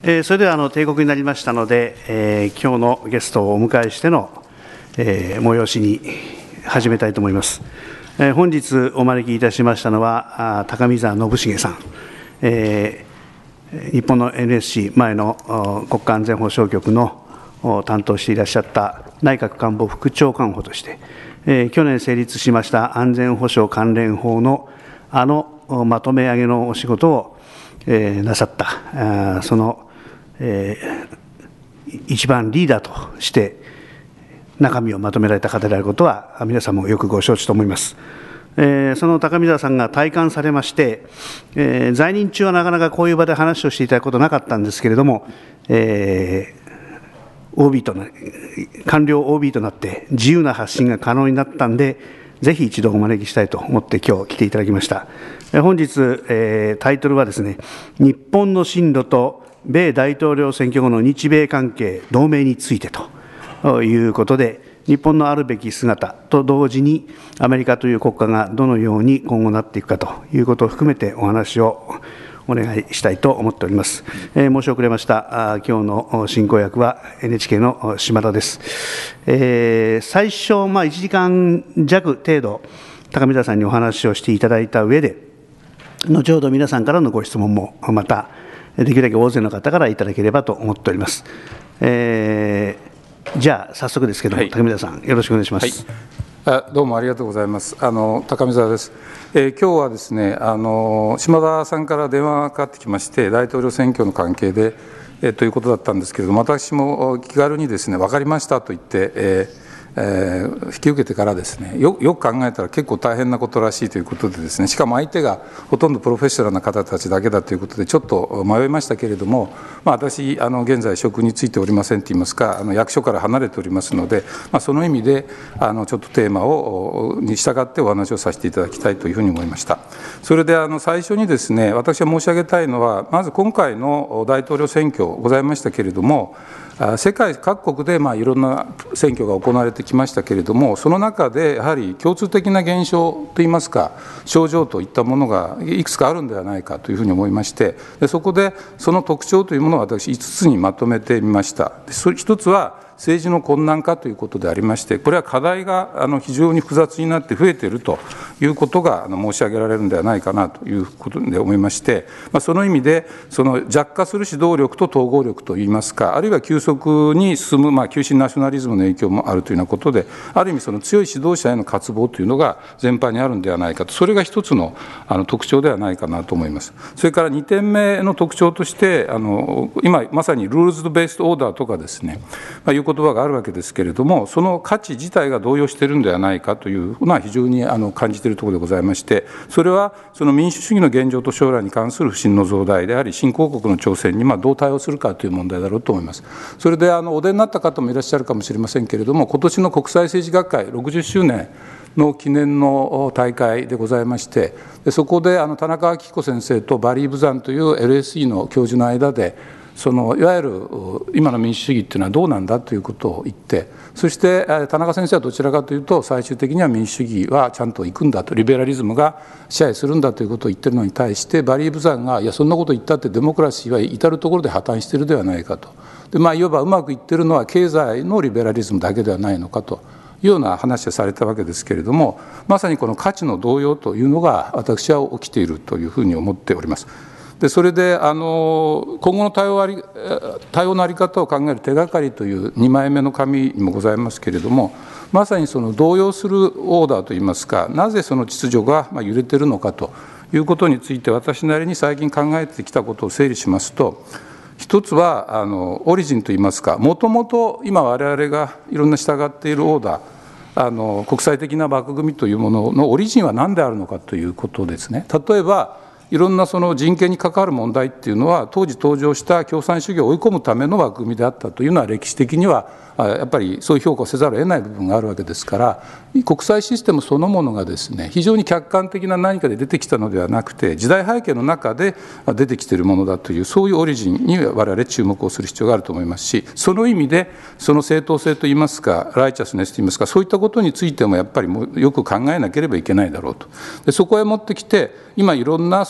それでは定刻になりましたので、今日のゲストをお迎えしての、催しに始めたいと思います。本日お招きいたしましたのは高見沢信重さん、日本の NSC 前の国家安全保障局の担当していらっしゃった内閣官房副長官補として、去年成立しました安全保障関連法のまとめ上げのお仕事を、なさったその一番リーダーとして中身をまとめられた方であることは皆さんもよくご承知と思います。その高見沢さんが退官されまして、在任中はなかなかこういう場で話をしていただくことなかったんですけれども、官僚 OB となって自由な発信が可能になったんで、ぜひ一度お招きしたいと思って今日来ていただきました。本日、タイトルはですね、日本の進路と米大統領選挙後の日米関係同盟についてということで、日本のあるべき姿と同時にアメリカという国家がどのように今後なっていくかということを含めてお話をお願いしたいと思っております。申し遅れました。今日の進行役は NHK の島田です。最初、1時間弱程度高見沢さんにお話をしていただいた上で、後ほど皆さんからのご質問もまたできるだけ大勢の方からいただければと思っております。じゃあ早速ですけども、高見沢さんよろしくお願いします。 どうもありがとうございます。高見沢です。今日はですね、島田さんから電話がかかってきまして、大統領選挙の関係で、ということだったんですけれども、私も気軽にですね、分かりましたと言って、引き受けてからですね、よく考えたら結構大変なことらしいということでですね、しかも相手がほとんどプロフェッショナルな方たちだけだということでちょっと迷いましたけれども、私現在職に就いておりませんといいますか、役所から離れておりますので、その意味でちょっとテーマに従ってお話をさせていただきたいというふうに思いました。それで最初にですね、私が申し上げたいのは、まず今回の大統領選挙ございましたけれども、世界各国でいろんな選挙が行われてきましたけれども、その中でやはり共通的な現象といいますか、症状といったものがいくつかあるんではないかというふうに思いまして、そこでその特徴というものを私5つにまとめてみました。一つは政治の困難化ということでありまして、これは課題が非常に複雑になって増えているということが申し上げられるのではないかなということで思いまして、その意味でその弱化する指導力と統合力といいますか、あるいは急速に進む急進ナショナリズムの影響もあるというようなことで、ある意味その強い指導者への渇望というのが全般にあるのではないかと、それが一つの特徴ではないかなと思います。それから2点目の特徴として今まさにルールズベースオーダーとかですね、いう言葉があるわけですけれども、その価値自体が動揺しているのではないかというのは非常に感じているところでございまして、それはその民主主義の現状と将来に関する不信の増大であり、新興国の挑戦にどう対応するかという問題だろうと思います。それでお出になった方もいらっしゃるかもしれませんけれども、今年の国際政治学会60周年の記念の大会でございまして、そこで田中昭彦先生とバリー・ブザンという LSE の教授の間で、いわゆる今の民主主義っていうのはどうなんだということを言って、そして田中先生はどちらかというと、最終的には民主主義はちゃんと行くんだと、リベラリズムが支配するんだということを言ってるのに対して、バリー・ブザンがいやそんなこと言ったってデモクラシーは至るところで破綻しているではないかと、でいわばうまくいってるのは経済のリベラリズムだけではないのかというような話をされたわけですけれども、まさにこの価値の動揺というのが私は起きているというふうに思っております。でそれで今後の対応の在り方を考える手がかりという2枚目の紙にもございますけれども、まさにその動揺するオーダーといいますか、なぜその秩序が揺れているのかということについて、私なりに最近考えてきたことを整理しますと、一つはオリジンといいますか、もともと今我々がいろんな従っているオーダー、国際的な枠組みというもののオリジンは何であるのかということですね。例えばいろんなその人権に関わる問題っていうのは、当時登場した共産主義を追い込むための枠組みであったというのは、歴史的にはやっぱりそういう評価をせざるを得ない部分があるわけですから、国際システムそのものがですね、非常に客観的な何かで出てきたのではなくて、時代背景の中で出てきているものだという、そういうオリジンに我々注目をする必要があると思いますし、その意味でその正当性といいますか、ライチャスネスといいますか、そういったことについてもやっぱりよく考えなければいけないだろうと。でそこへ持ってきて、今いろんな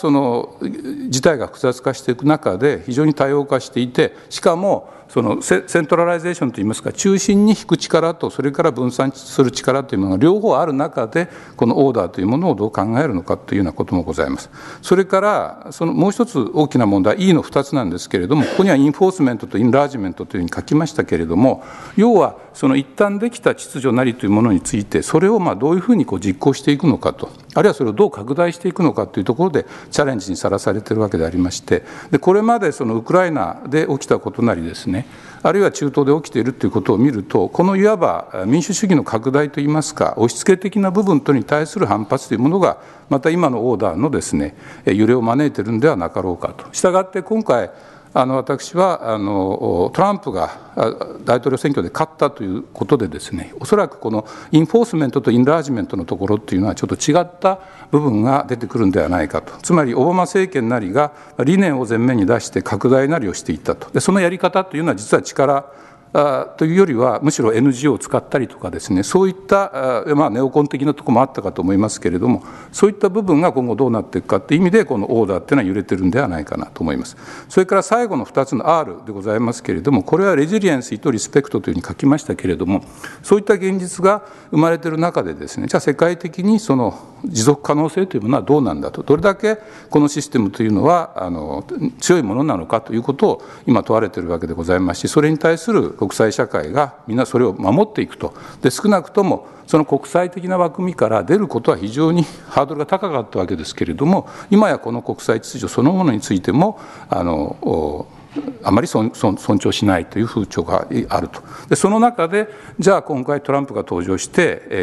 その事態が複雑化していく中で非常に多様化していて、しかもそのセントラライゼーションといいますか、中心に引く力とそれから分散する力というものが両方ある中で、このオーダーというものをどう考えるのかというようなこともございます。それからそのもう一つ大きな問題、 E の2つなんですけれども、ここにはインフォースメントとインラージメントというふうに書きましたけれども、要はその一旦できた秩序なりというものについて、それをどういうふうに実行していくのかと、あるいはそれをどう拡大していくのかというところでチャレンジにさらされているわけでありまして、でこれまでそのウクライナで起きたことなりですね、あるいは中東で起きているということを見ると、このいわば民主主義の拡大といいますか、押し付け的な部分とに対する反発というものが、また今のオーダーのですね、揺れを招いているのではなかろうかと。したがって今回私はトランプが大統領選挙で勝ったということでですね、おそらくこのインフォースメントとインラージメントのところっていうのはちょっと違った部分が出てくるんではないかと。つまりオバマ政権なりが理念を前面に出して拡大なりをしていったと。でそのやり方というのは実は力というよりはむしろ NGO を使ったりとかですね、そういったネオコン的なところもあったかと思いますけれども、そういった部分が今後どうなっていくかという意味で、このオーダーというのは揺れてるんではないかなと思います。それから最後の2つの R でございますけれども、これはレジリエンシーとリスペクトというふうに書きましたけれども、そういった現実が生まれている中でですね、じゃあ世界的にその持続可能性というものはどうなんだと、どれだけこのシステムというのは強いものなのかということを今問われているわけでございますし、それに対する国際社会がみんなそれを守っていくと。で少なくともその国際的な枠組みから出ることは非常にハードルが高かったわけですけれども、今やこの国際秩序そのものについてもあまり尊重しないという風潮があると。でその中でじゃあ今回トランプが登場して、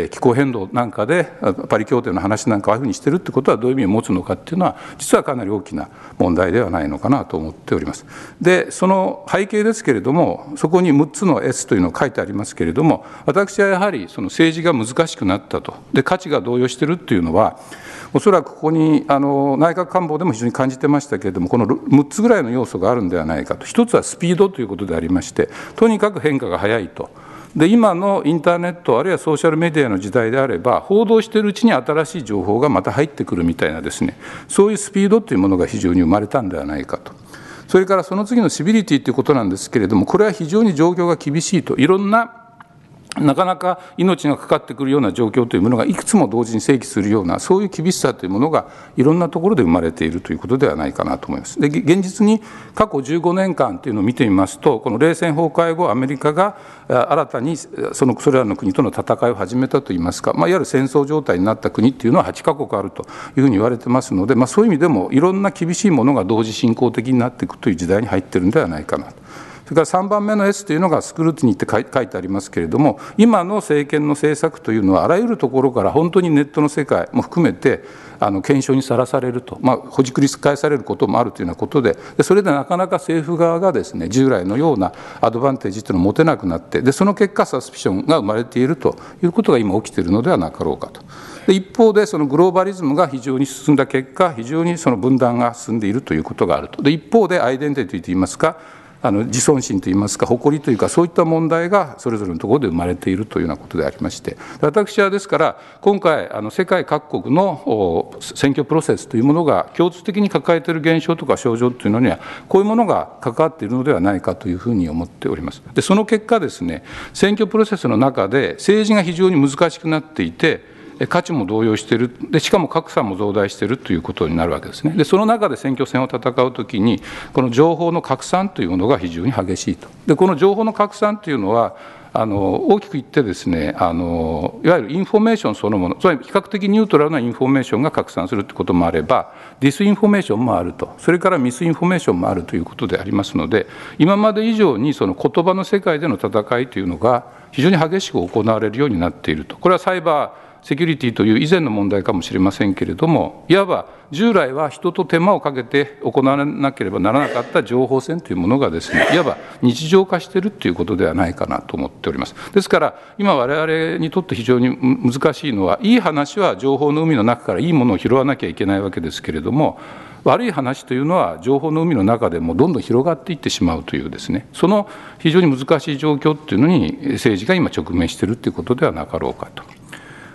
気候変動なんかでパリ協定の話なんかああいうふうにしてるってことはどういう意味を持つのかっていうのは、実はかなり大きな問題ではないのかなと思っております。でその背景ですけれども、そこに6つの S というのが書いてありますけれども、私はやはりその政治が難しくなったと。で価値が動揺してるっていうのは、おそらくここに内閣官房でも非常に感じてましたけれども、この6つぐらいの要素があるんではないかと。一つはスピードということでありまして、とにかく変化が早いと。で今のインターネットあるいはソーシャルメディアの時代であれば、報道しているうちに新しい情報がまた入ってくるみたいなですね、そういうスピードというものが非常に生まれたんではないかと。それからその次のシビリティということなんですけれども、これは非常に状況が厳しいと。いろんななかなか命がかかってくるような状況というものがいくつも同時に生起するような、そういう厳しさというものがいろんなところで生まれているということではないかなと思います。で現実に過去15年間というのを見てみますと、この冷戦崩壊後アメリカが新たにそれらの国との戦いを始めたといいますか、いわゆる戦争状態になった国というのは8カ国あるというふうに言われてますので、そういう意味でもいろんな厳しいものが同時進行的になっていくという時代に入っているのではないかなと。それから3番目の S というのがスクルーティニーって書いてありますけれども、今の政権の政策というのはあらゆるところから本当にネットの世界も含めて検証にさらされると、ほじくり返されることもあるというようなことで、それでなかなか政府側がですね、従来のようなアドバンテージというのを持てなくなって、でその結果サスピションが生まれているということが今起きているのではなかろうかと。で一方でそのグローバリズムが非常に進んだ結果、非常にその分断が進んでいるということがあると。で一方でアイデンティティといいますか、自尊心といいますか、誇りというか、そういった問題がそれぞれのところで生まれているというようなことでありまして、私はですから今回世界各国の選挙プロセスというものが共通的に抱えている現象とか症状というのには、こういうものが関わっているのではないかというふうに思っております。でその結果ですね、選挙プロセスの中で政治が非常に難しくなっていて、価値も動揺している。でしかも格差も増大しているということになるわけですね。でその中で選挙戦を戦うときに、この情報の拡散というものが非常に激しいと。でこの情報の拡散というのは大きく言ってですね、いわゆるインフォメーションそのもの、つまり比較的ニュートラルなインフォメーションが拡散するということもあれば、ディスインフォメーションもあると、それからミスインフォメーションもあるということでありますので、今まで以上にその言葉の世界での戦いというのが非常に激しく行われるようになっていると。これはサイバーセキュリティという以前の問題かもしれませんけれども、いわば従来は人と手間をかけて行わなければならなかった情報戦というものがですね、いわば日常化しているということではないかなと思っております。ですから今我々にとって非常に難しいのは、いい話は情報の海の中からいいものを拾わなきゃいけないわけですけれども、悪い話というのは情報の海の中でもどんどん広がっていってしまうというですね、その非常に難しい状況というのに政治が今直面しているということではなかろうかと。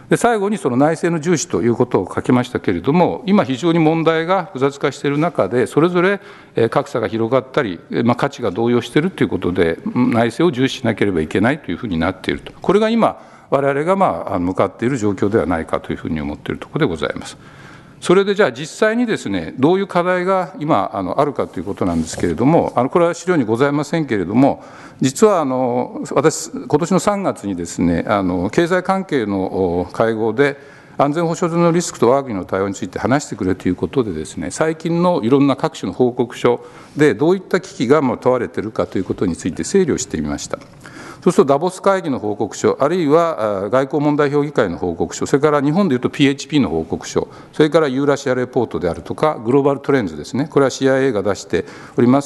で最後にその内政の重視ということを書きましたけれども、今非常に問題が複雑化している中で、それぞれ格差が広がったり、価値が動揺しているということで、内政を重視しなければいけないというふうになっていると、これが今、我々が向かっている状況ではないかというふうに思っているところでございます。それでじゃあ実際にですね、どういう課題が今あるかということなんですけれども、これは資料にございませんけれども、実は私、今年の3月にですね、経済関係の会合で、安全保障上のリスクと我が国の対応について話してくれということでですね、最近のいろんな各種の報告書で、どういった危機が問われているかということについて整理をしてみました。そうするとダボス会議の報告書、あるいは外交問題評議会の報告書、それから日本でいうと PHP の報告書、それからユーラシアレポートであるとか、グローバルトレンズですね、これは CIA が出しております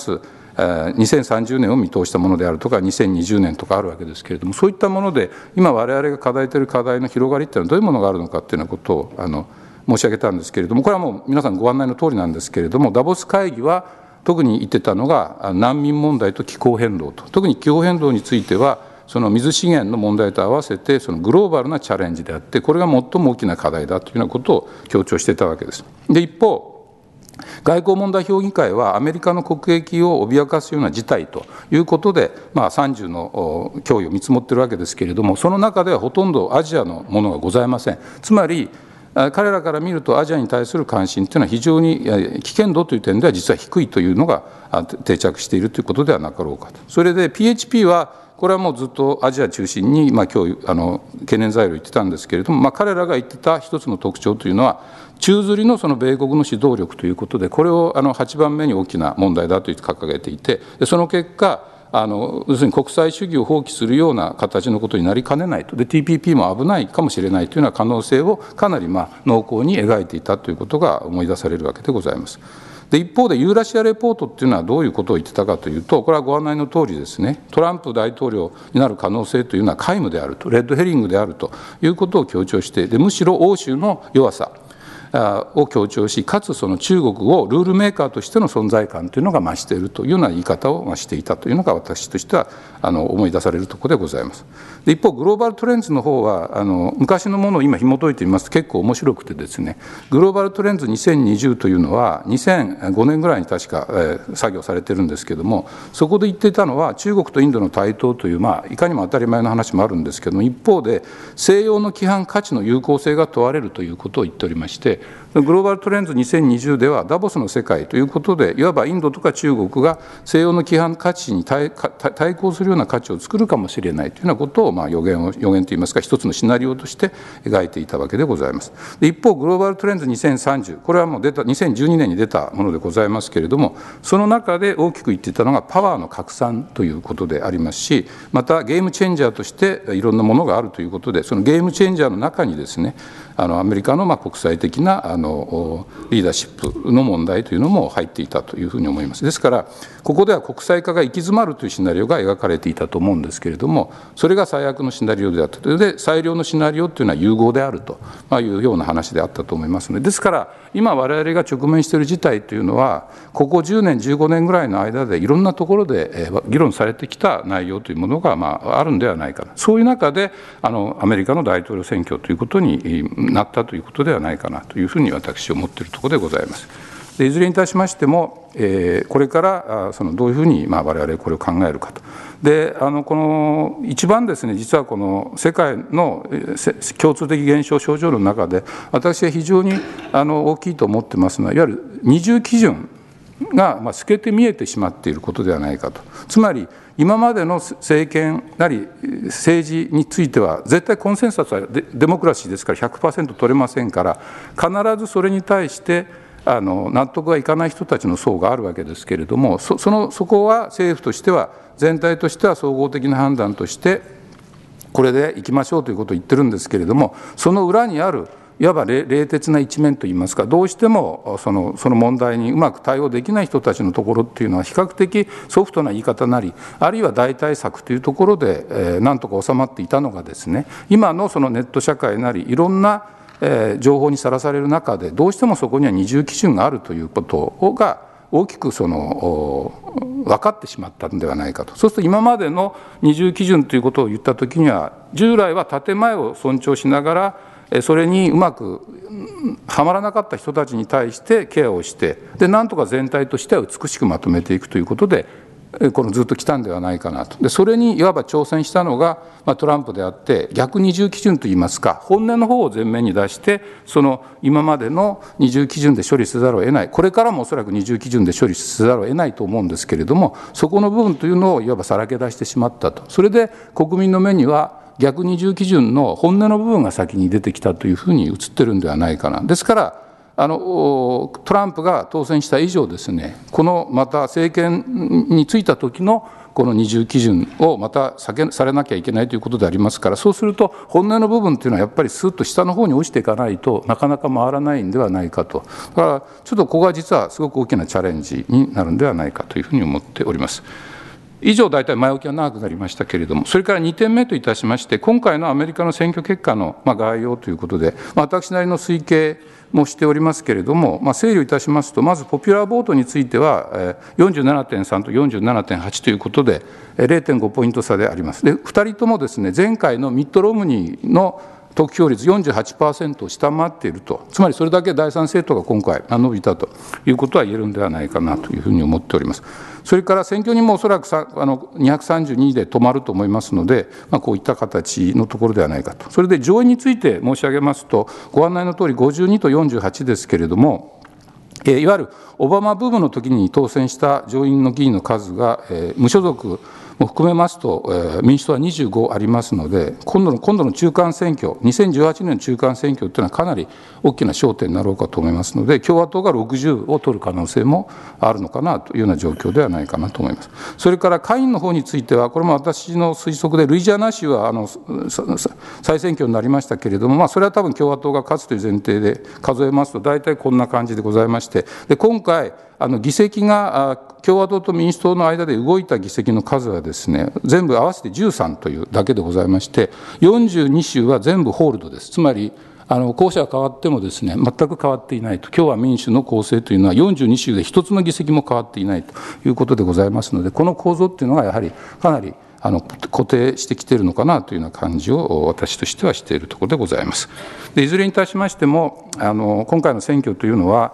、2030年を見通したものであるとか、2020年とかあるわけですけれども、そういったもので、今、我々が課題という課題の広がりというのは、どういうものがあるのかというようなことを申し上げたんですけれども、これはもう皆さんご案内の通りなんですけれども、ダボス会議は、特に言ってたのが、難民問題と気候変動と、特に気候変動については、その水資源の問題と合わせて、そのグローバルなチャレンジであって、これが最も大きな課題だというようなことを強調していたわけです。で、一方、外交問題評議会は、アメリカの国益を脅かすような事態ということで、30の脅威を見積もっているわけですけれども、その中ではほとんどアジアのものがございません。つまり、彼らから見ると、アジアに対する関心というのは非常に危険度という点では実は低いというのが定着しているということではなかろうかと。それで PHP はこれはもうずっとアジア中心に懸念材料を言ってたんですけれども、彼らが言ってた一つの特徴というのは、宙づりのその米国の指導力ということで、これを8番目に大きな問題だと掲げていて、その結果、要するに国際主義を放棄するような形のことになりかねないと、で TPP も危ないかもしれないというような可能性をかなり濃厚に描いていたということが思い出されるわけでございます。で一方でユーラシアレポートっていうのはどういうことを言ってたかというと、これはご案内の通りですね、トランプ大統領になる可能性というのは皆無であると、レッドヘリングであるということを強調して、でむしろ欧州の弱さを強調し、かつその中国をルールメーカーとしての存在感というのが増しているというような言い方をしていたというのが、私としては思い出されるところでございます。で一方、グローバルトレンズの方は昔のものを今紐解いてみますと結構面白くてですね、グローバルトレンズ2020というのは2005年ぐらいに確か作業されてるんですけども、そこで言っていたのは中国とインドの対等という、いかにも当たり前の話もあるんですけども、一方で西洋の規範価値の有効性が問われるということを言っておりまして、グローバルトレンズ2020ではダボスの世界ということで、いわばインドとか中国が西洋の規範価値に対抗するような価値を作るかもしれないというようなことを予言といいますか、一つのシナリオとして描いていたわけでございます。で一方、グローバルトレンズ2030、これはもう2012年に出たものでございますけれども、その中で大きく言っていたのがパワーの拡散ということでありますし、またゲームチェンジャーとしていろんなものがあるということで、そのゲームチェンジャーの中にですね、アメリカの国際的なリーダーシップの問題というのも入っていたというふうに思います。ですからここでは国際化が行き詰まるというシナリオが描かれていたと思うんですけれども、それが最悪のシナリオであったと。で最良のシナリオというのは融合であるというような話であったと思いますので、ですから今我々が直面している事態というのは、ここ10年15年ぐらいの間でいろんなところで議論されてきた内容というものがあるんではないかな、そういう中でアメリカの大統領選挙ということになったということではないかなというふうに私は思っているところでございます。でいずれにいたしましても、これからどういうふうに我々これを考えるかと。でこの一番ですね、実はこの世界の共通的現象症状の中で私は非常に大きいと思ってますのは、いわゆる二重基準が透けて見えてしまっていることではないかと。つまり今までの政権なり政治については絶対コンセンサスはデモクラシーですから 100% 取れませんから、必ずそれに対して納得がいかない人たちの層があるわけですけれども、そこは政府としては全体としては総合的な判断としてこれでいきましょうということを言ってるんですけれども、その裏にあるいわば冷徹な一面といいますか、どうしてもその問題にうまく対応できない人たちのところっていうのは比較的ソフトな言い方なり、あるいは代替策というところでなんとか収まっていたのがですね、今のそのネット社会なりいろんな情報にさらされる中で、どうしてもそこには二重基準があるということが大きく分かってしまったのではないかと。そうすると今までの二重基準ということを言ったときには、従来は建前を尊重しながらそれにうまくはまらなかった人たちに対してケアをして、でなんとか全体としては美しくまとめていくということで、ずっと来たんではないかなと。でそれにいわば挑戦したのが、トランプであって、逆二重基準といいますか、本音の方を前面に出して、その今までの二重基準で処理せざるを得ない、これからもおそらく二重基準で処理せざるを得ないと思うんですけれども、そこの部分というのをいわばさらけ出してしまったと。それで国民の目には逆二重基準の本音の部分が先に出てきたというふうに映ってるんではないかな。ですからトランプが当選した以上ですね、このまた政権に就いた時のこの二重基準をまたされなきゃいけないということでありますから、そうすると本音の部分というのはやっぱりスーッと下の方に落ちていかないとなかなか回らないんではないかと。だからちょっとここが実はすごく大きなチャレンジになるんではないかというふうに思っております。以上、大体前置きは長くなりましたけれども、それから2点目といたしまして、今回のアメリカの選挙結果の概要ということで、私なりの推計もしておりますけれども、整理をいたしますと、まずポピュラーボートについては、47.3 と 47.8 ということで、0.5 ポイント差であります。で、2人ともですね、前回のミット・ロムニーの得票率 48% を下回っていると、つまりそれだけ第三政党が今回伸びたということは言えるんではないかなというふうに思っております。それから選挙にもおそらく232で止まると思いますので、こういった形のところではないかと。それで上院について申し上げますと、ご案内のとおり52と48ですけれども、いわゆるオバマブームの時に当選した上院の議員の数が、無所属も含めますと、民主党は25ありますので、今度の中間選挙、2018年の中間選挙というのはかなり大きな焦点になろうかと思いますので、共和党が60を取る可能性もあるのかなというような状況ではないかなと思います。それから下院の方については、これも私の推測で、ルイジアナ州は再選挙になりましたけれども、それは多分共和党が勝つという前提で数えますと、大体こんな感じでございまして、で今回、議席が共和党と民主党の間で動いた議席の数はですね、全部合わせて13というだけでございまして、42州は全部ホールドです。つまり候補者が変わってもですね、全く変わっていないと。共和民主の構成というのは42州で一つの議席も変わっていないということでございますので、この構造っていうのがやはりかなり固定してきているのかなというような感じを私としてはしているところでございます。でいずれにいたしましても今回の選挙というのは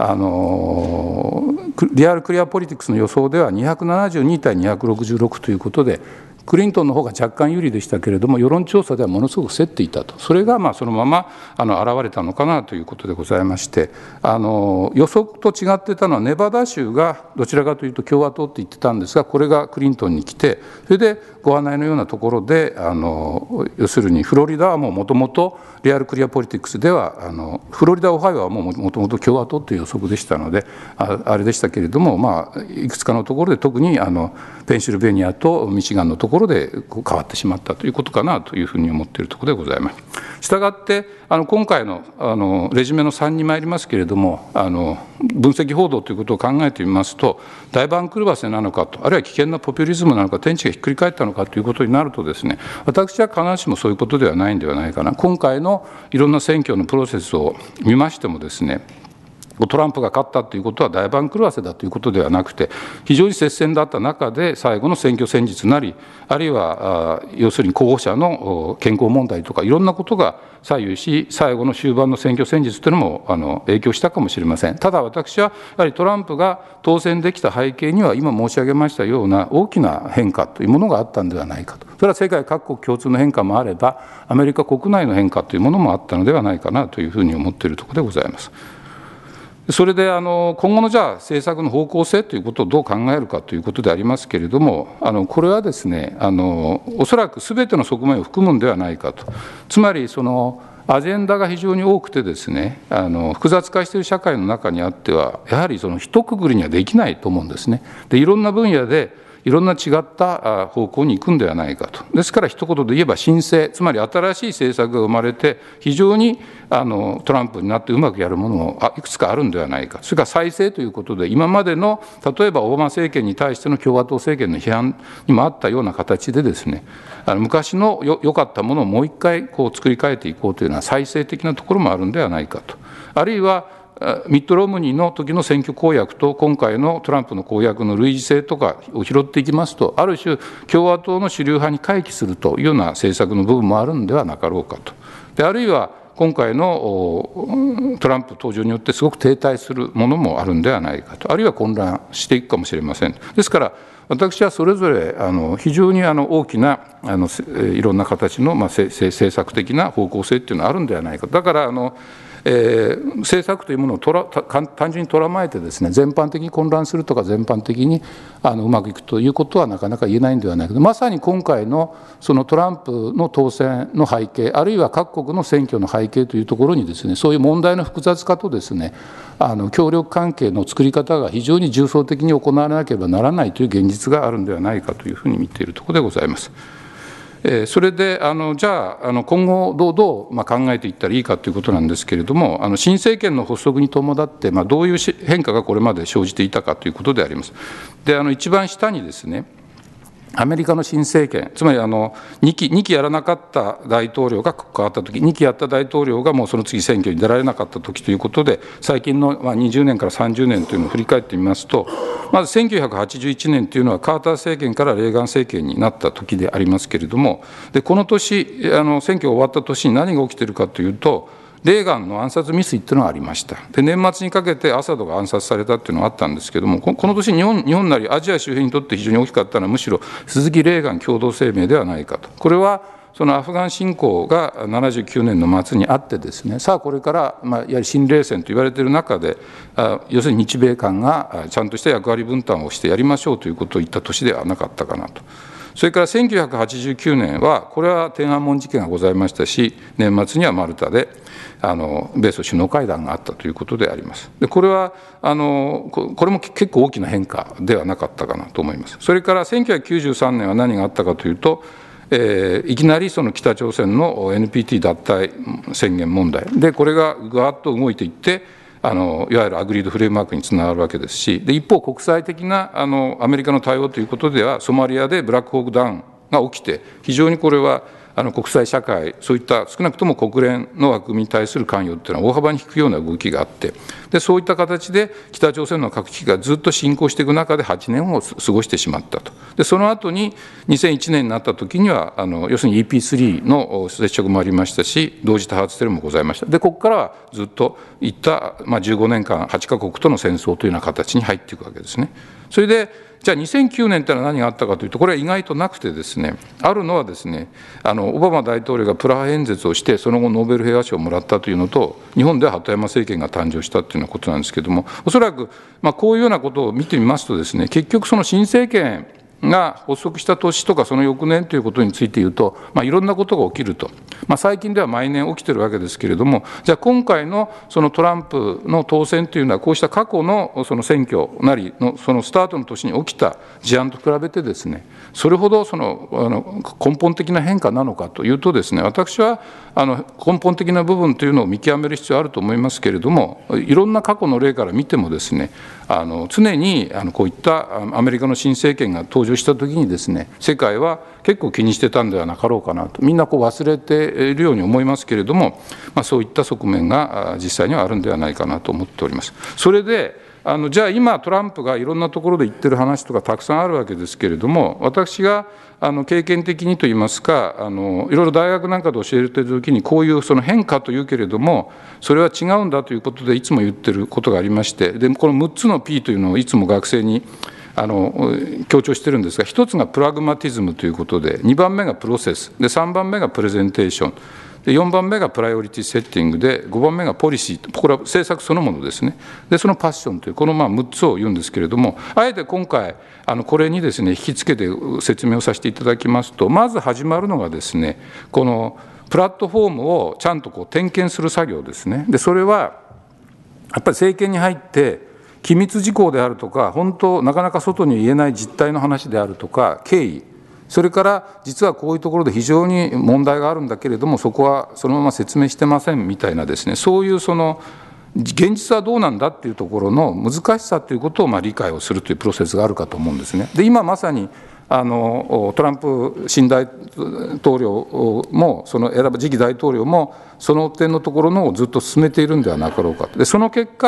リアルクリアポリティクスの予想では272対266ということで、クリントンの方が若干有利でしたけれども、世論調査ではものすごく競っていたと、それがそのまま現れたのかなということでございまして、予測と違ってたのは、ネバダ州がどちらかというと共和党って言ってたんですが、これがクリントンに来て、それでご案内のようなところで、要するにフロリダはもともとリアルクリアポリティクスではフロリダ、オハイオはもともと共和党という予測でしたので、あれでしたけれども、いくつかのところで、特にペンシルベニアとミシガンのところで変わってしまったということかなというふうに思っているところでございます。したがって今回のレジュメの3に参りますけれども、分析報道ということを考えてみますと、大番狂わせなのかと、あるいは危険なポピュリズムなのか、天地がひっくり返ったのかということになるとですね、私は必ずしもそういうことではないんではないかな。今回のいろんな選挙のプロセスを見ましてもですね、トランプが勝ったということは大番狂わせだということではなくて、非常に接戦だった中で最後の選挙戦術なり、あるいは要するに候補者の健康問題とかいろんなことが左右し、最後の終盤の選挙戦術というのも影響したかもしれません。ただ私はやはりトランプが当選できた背景には、今申し上げましたような大きな変化というものがあったんではないかと。それは世界各国共通の変化もあれば、アメリカ国内の変化というものもあったのではないかなというふうに思っているところでございます。それで今後の政策の方向性ということをどう考えるかということでありますけれども、これはですね、おそらくすべての側面を含むんではないかと。つまりアジェンダが非常に多くてですね、複雑化している社会の中にあっては、やはり一括りにはできないと思うんですね。でいろんな分野でいろんな違った方向に行くんではないかと。ですから一言で言えば新政、つまり新しい政策が生まれて、非常にトランプになってうまくやるものもいくつかあるんではないか。それから再生ということで、今までの例えばオバマ政権に対しての共和党政権の批判にもあったような形でですね、昔の良かったものをもう一回作り変えていこうというような再生的なところもあるんではないかと。あるいはミット・ロムニーの時の選挙公約と今回のトランプの公約の類似性とかを拾っていきますと、ある種共和党の主流派に回帰するというような政策の部分もあるんではなかろうかと。であるいは今回のトランプ登場によってすごく停滞するものもあるんではないかと、あるいは混乱していくかもしれません。ですから私はそれぞれ非常に大きないろんな形の政策的な方向性っていうのがあるんではないか。だから政策というものを単純に捉まえてですね、全般的に混乱するとか全般的にうまくいくということはなかなか言えないんではないかと。まさに今回のそのトランプの当選の背景、あるいは各国の選挙の背景というところにですね、そういう問題の複雑化とですね、協力関係の作り方が非常に重層的に行われなければならないという現実があるんではないかというふうに見ているところでございます。それでじゃあ今後どう考えていったらいいかということなんですけれども、新政権の発足に伴ってどういう変化がこれまで生じていたかということであります。で一番下にですね、アメリカの新政権、つまり2期やらなかった大統領が変わったとき、2期やった大統領がもうその次選挙に出られなかったときということで、最近の20年から30年というのを振り返ってみますと、まず1981年というのはカーター政権からレーガン政権になったときでありますけれども、でこの年、選挙が終わった年に何が起きているかというと、レーガンの暗殺未遂というのがありました。で年末にかけてアサドが暗殺されたというのがあったんですけれども、この年日本なりアジア周辺にとって非常に大きかったのはむしろ鈴木レーガン共同声明ではないかと。これはそのアフガン侵攻が79年の末にあってですね、さあこれからやはり新冷戦と言われている中で、要するに日米韓がちゃんとした役割分担をしてやりましょうということを言った年ではなかったかなと。それから1989年は、これは天安門事件がございましたし、年末にはマルタで米ソ首脳会談があったということであります。でこれはこれも結構大きな変化ではなかったかなと思います。それから1993年は何があったかというと、いきなりその北朝鮮の NPT 脱退宣言問題で、これがぐわっと動いていって、いわゆるアグリードフレームワークにつながるわけですし、で一方国際的なアメリカの対応ということでは、ソマリアでブラックホークダウンが起きて、非常にこれは国際社会、そういった少なくとも国連の枠組みに対する関与というのは大幅に引くような動きがあって、でそういった形で北朝鮮の核危機がずっと進行していく中で8年を過ごしてしまったと。でその後に2001年になった時には要するに EP3 の接触もありましたし、同時多発テロもございました。でここからはずっといった、15年間8カ国との戦争というような形に入っていくわけですね。それでじゃあ2009年というのは何があったかというと、これは意外となくてですね、あるのはですね、オバマ大統領がプラハ演説をして、その後ノーベル平和賞をもらったというのと、日本では鳩山政権が誕生したというようなことなんですけれども、おそらくこういうようなことを見てみますとですね、結局その新政権が発足した年とかその翌年ということについて言うと、いろんなことが起きると、最近では毎年起きてるわけですけれども、じゃあ今回のそのトランプの当選というのは、こうした過去のその選挙なりのそのスタートの年に起きた事案と比べてですね、それほどその根本的な変化なのかというとですね、私は根本的な部分というのを見極める必要あると思いますけれども、いろんな過去の例から見てもですね、常にこういったアメリカの新政権が登場したときにですね、世界は結構気にしてたんではなかろうかなと、みんな忘れているように思いますけれども、そういった側面が実際にはあるんではないかなと思っております。それでじゃあ今トランプがいろんなところで言ってる話とかたくさんあるわけですけれども、私が経験的にといいますか、いろいろ大学なんかで教えているときに、こういうその変化というけれども、それは違うんだということでいつも言ってることがありまして、でこの6つの P というのをいつも学生に強調してるんですが、1つがプラグマティズムということで、2番目がプロセスで、3番目がプレゼンテーションで、4番目がプライオリティセッティングで、5番目がポリシー、これは政策そのものですね。でそのパッションという、この6つを言うんですけれども、あえて今回これにですね引き付けて説明をさせていただきますと、まず始まるのがですね、このプラットフォームをちゃんと点検する作業ですね。でそれはやっぱり政権に入って機密事項であるとか、本当なかなか外に言えない実態の話であるとか、経緯、それから実はこういうところで非常に問題があるんだけれども、そこはそのまま説明してませんみたいなですね、そういうその現実はどうなんだっていうところの難しさということを理解をするというプロセスがあるかと思うんですね。で今まさにトランプ新大統領もその選ぶ次期大統領もその点のところのをずっと進めているんではなかろうかと。でその結果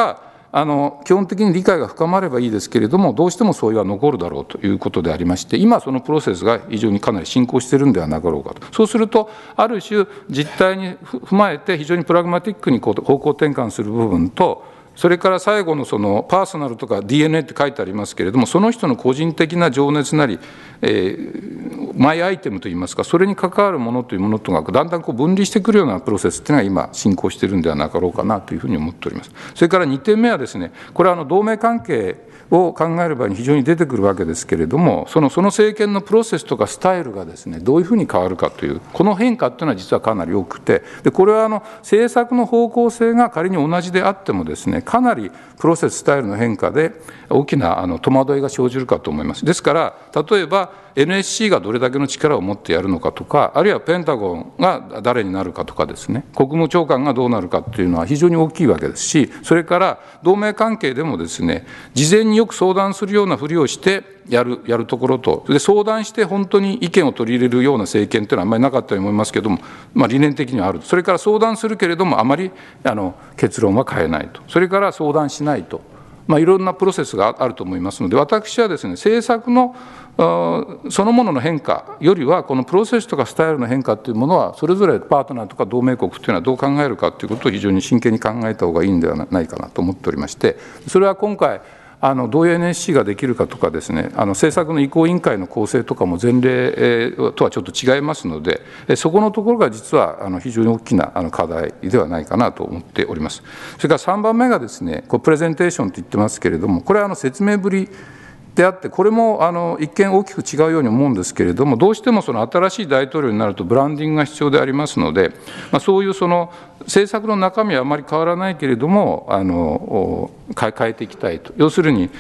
基本的に理解が深まればいいですけれども、どうしても相違は残るだろうということでありまして、今、そのプロセスが非常にかなり進行しているんではなかろうかと。そうすると、ある種、実態に踏まえて、非常にプラグマティックに方向転換する部分と、それから最後のそのパーソナルとか DNA って書いてありますけれども、その人の個人的な情熱なり、マイアイテムといいますか、それに関わるものというものとがだんだん分離してくるようなプロセスというのが今進行しているんではなかろうかなというふうに思っております。それから2点目はですね、これは同盟関係を考える場合に非常に出てくるわけですけれども、その政権のプロセスとかスタイルがですね、どういうふうに変わるかという、この変化というのは実はかなり多くて、でこれは政策の方向性が仮に同じであってもですね、かなりプロセススタイルの変化で大きな戸惑いが生じるかと思います。ですから例えば NSC がどれだけの力を持ってやるのかとか、あるいはペンタゴンが誰になるかとかですね、国務長官がどうなるかというのは非常に大きいわけですし、それから同盟関係でもですね、事前によく相談するようなふりをしてやるところと、で相談して本当に意見を取り入れるような政権というのはあんまりなかったように思いますけれども、理念的にはある。それから相談するけれどもあまり結論は変えないと、それから相談しないと、いろんなプロセスがあると思いますので、私はですね、政策のそのものの変化よりは、このプロセスとかスタイルの変化というものは、それぞれパートナーとか同盟国というのはどう考えるかということを非常に真剣に考えた方がいいんではないかなと思っておりまして、それは今回どういう NSC ができるかとかですね、政策の移行委員会の構成とかも前例とはちょっと違いますので、そこのところが実は非常に大きな課題ではないかなと思っております。それから3番目がですね、プレゼンテーションと言ってますけれども、これは説明ぶりであって、これも一見大きく違うように思うんですけれども、どうしてもその新しい大統領になるとブランディングが必要でありますので、そういうその政策の中身はあまり変わらないけれども変えていきたいと。要するに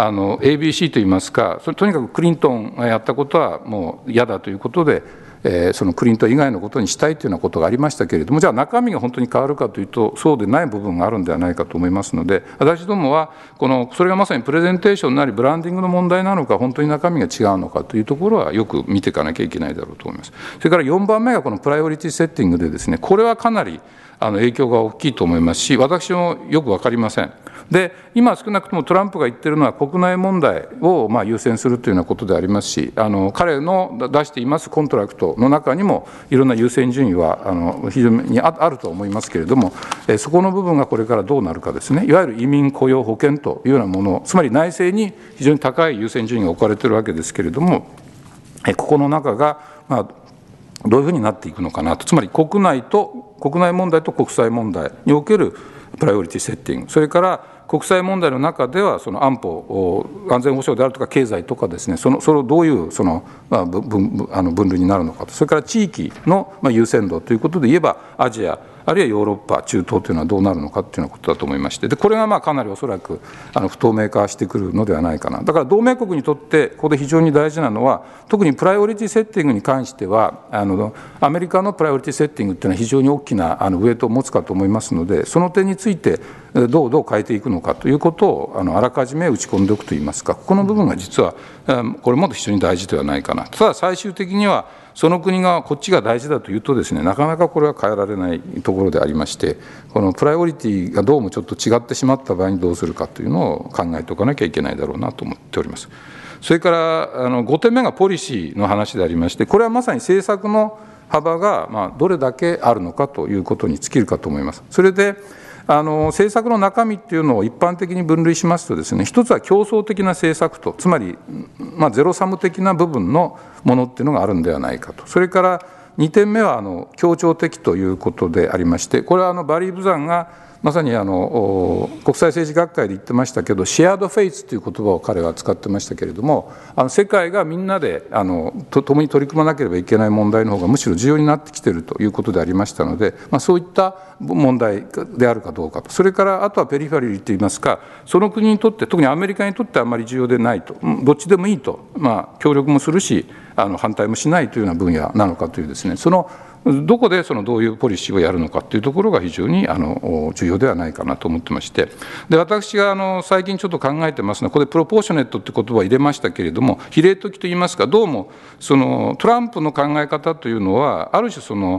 ABC といいますか、とにかくクリントンがやったことはもう嫌だということで、そのクリントン以外のことにしたいというようなことがありましたけれども、じゃあ中身が本当に変わるかというと、そうでない部分があるんではないかと思いますので、私どもはそれがまさにプレゼンテーションなりブランディングの問題なのか、本当に中身が違うのかというところはよく見ていかなきゃいけないだろうと思います。それから4番目がこのプライオリティセッティングでですね、これはかなり影響が大きいと思いますし、私もよく分かりません。で今少なくともトランプが言っているのは国内問題を優先するというようなことでありますし、彼の出していますコントラクトの中にもいろんな優先順位は非常にあると思いますけれども、そこの部分がこれからどうなるかですね、いわゆる移民雇用保険というようなもの、つまり内政に非常に高い優先順位が置かれているわけですけれども、ここの中がどういうふうになっていくのかなと、つまり国内問題と国際問題におけるプライオリティセッティング、それから国際問題の中ではその安保、安全保障であるとか経済とかですね、それをどういう分類になるのかと、それから地域の優先度ということで言えばアジア、あるいはヨーロッパ、中東というのはどうなるのかというようなことだと思いまして、でこれがかなりおそらく不透明化してくるのではないかな。だから同盟国にとってここで非常に大事なのは、特にプライオリティセッティングに関してはアメリカのプライオリティセッティングというのは非常に大きなウエイトを持つかと思いますので、その点についてどう変えていくのかということをあらかじめ打ち込んでおくといいますか、ここの部分が実はこれも非常に大事ではないかな。ただ最終的にはその国がこっちが大事だというとですね、なかなかこれは変えられないところでありまして、このプライオリティがどうもちょっと違ってしまった場合にどうするかというのを考えておかなきゃいけないだろうなと思っております。それから5点目がポリシーの話でありまして、これはまさに政策の幅がどれだけあるのかということに尽きるかと思います。それで政策の中身っていうのを一般的に分類しますとですね、一つは競争的な政策と、つまりゼロサム的な部分のものっていうのがあるんではないかと。それから2点目は協調的ということでありまして、これはバリー・ブザンがまさに国際政治学会で言ってましたけど、シェアードフェイスという言葉を彼は使ってましたけれども、世界がみんなで共に取り組まなければいけない問題の方がむしろ重要になってきているということでありましたので、そういった問題であるかどうかと、それからあとはペリフェリーといいますか、その国にとって、特にアメリカにとってはあまり重要でないと、どっちでもいいと、協力もするし反対もしないというような分野なのかというですね、どこでどういうポリシーをやるのかというところが非常に重要ではないかなと思ってまして、で私が最近ちょっと考えてますのは、ここでプロポーショネットという言葉を入れましたけれども、比例的といいますか、どうもトランプの考え方というのはある種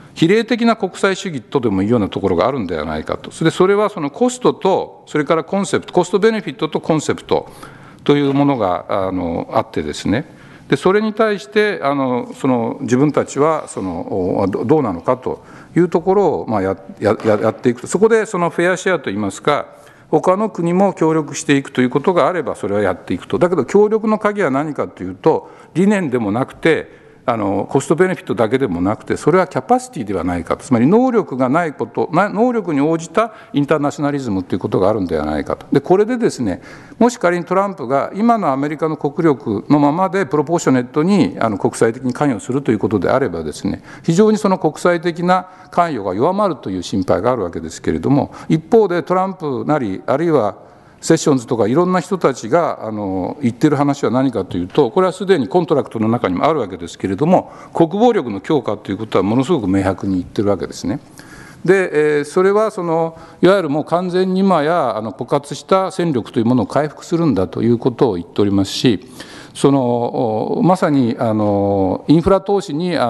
比例的な国際主義とでもいうようなところがあるんではないかと。それはそのコストと、それからコンセプト、コストベネフィットとコンセプトというものがあってですね、でそれに対してその自分たちはどうなのかというところをやっていくと、そこでそのフェアシェアといいますか、他の国も協力していくということがあれば、それはやっていくと。だけど協力の鍵は何かというと、理念でもなくて、コストベネフィットだけでもなくて、それはキャパシティではないかと、つまり能力がないこと、能力に応じたインターナショナリズムということがあるんではないかと。でこれでですね、もし仮にトランプが今のアメリカの国力のままでプロポーショネットに国際的に関与するということであればですね、非常にその国際的な関与が弱まるという心配があるわけですけれども、一方でトランプなり、あるいはセッションズとかいろんな人たちが言ってる話は何かというと、これはすでにコントラクトの中にもあるわけですけれども、国防力の強化ということはものすごく明白に言ってるわけですね。でそれはいわゆるもう完全に今や枯渇した戦力というものを回復するんだということを言っておりますし、まさにインフラ投資に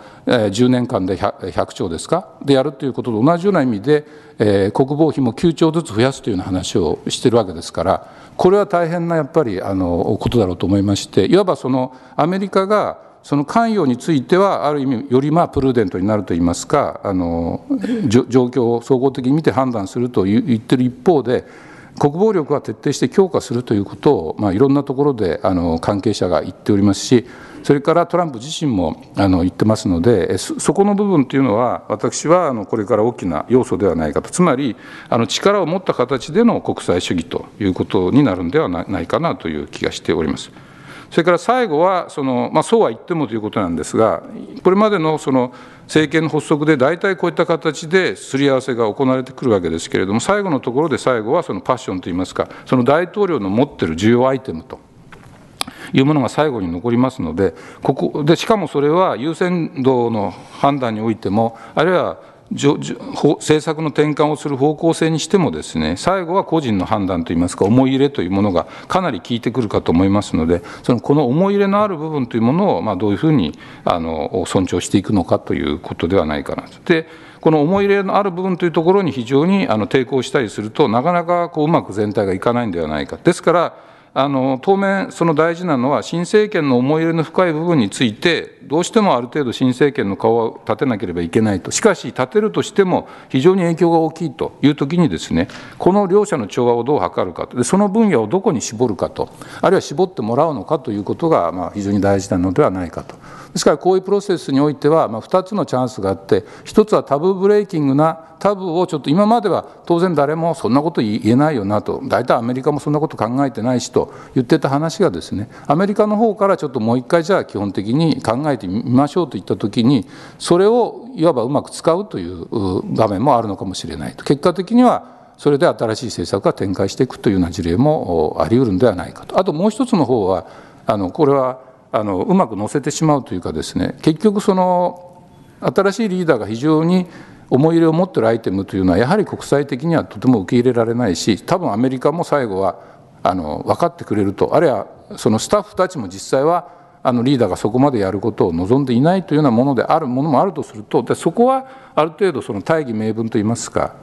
10年間で 100兆ですかでやるということと同じような意味で、国防費も9兆ずつ増やすというような話をしているわけですから、これは大変なやっぱりことだろうと思いまして、いわばアメリカがその関与についてはある意味よりプルーデントになるといいますか、状況を総合的に見て判断すると言ってる一方で、国防力は徹底して強化するということを、いろんなところで関係者が言っておりますし、それからトランプ自身も言ってますので、そこの部分というのは、私はこれから大きな要素ではないかと、つまり力を持った形での国際主義ということになるんではないかなという気がしております。それから最後はそうは言ってもということなんですが、これまでの政権の発足で大体こういった形ですり合わせが行われてくるわけですけれども、最後のところで最後はパッションといいますか、大統領の持っている重要アイテムというものが最後に残りますので、しかもそれは優先度の判断においても、あるいは政策の転換をする方向性にしてもですね、最後は個人の判断といいますか、思い入れというものがかなり効いてくるかと思いますので、この思い入れのある部分というものをどういうふうに尊重していくのかということではないかなと。でこの思い入れのある部分というところに非常に抵抗したりすると、なかなかうまく全体がいかないんではないか。ですから当面大事なのは、新政権の思い入れの深い部分についてどうしてもある程度新政権の顔を立てなければいけないと。しかし立てるとしても非常に影響が大きいという時にですね、この両者の調和をどう図るかと、でその分野をどこに絞るかと、あるいは絞ってもらうのかということが非常に大事なのではないかと。ですからこういうプロセスにおいては2つのチャンスがあって、1つはタブーブレイキングなタブーをちょっと今までは当然誰もそんなこと言えないよなと、大体アメリカもそんなこと考えてないしと言ってた話がですね、アメリカの方からちょっともう一回じゃあ基本的に考えてみましょうといったときに、それをいわばうまく使うという場面もあるのかもしれないと。結果的にはそれで新しい政策が展開していくというような事例もあり得るんではないかと。あともう一つの方はこれはうまく乗せてしまうというかですね、結局新しいリーダーが非常に思い入れを持っているアイテムというのはやはり国際的にはとても受け入れられないし、多分アメリカも最後は分かってくれると、あるいはスタッフたちも実際はリーダーがそこまでやることを望んでいないというようなものもあるとすると、でそこはある程度大義名分といいますか、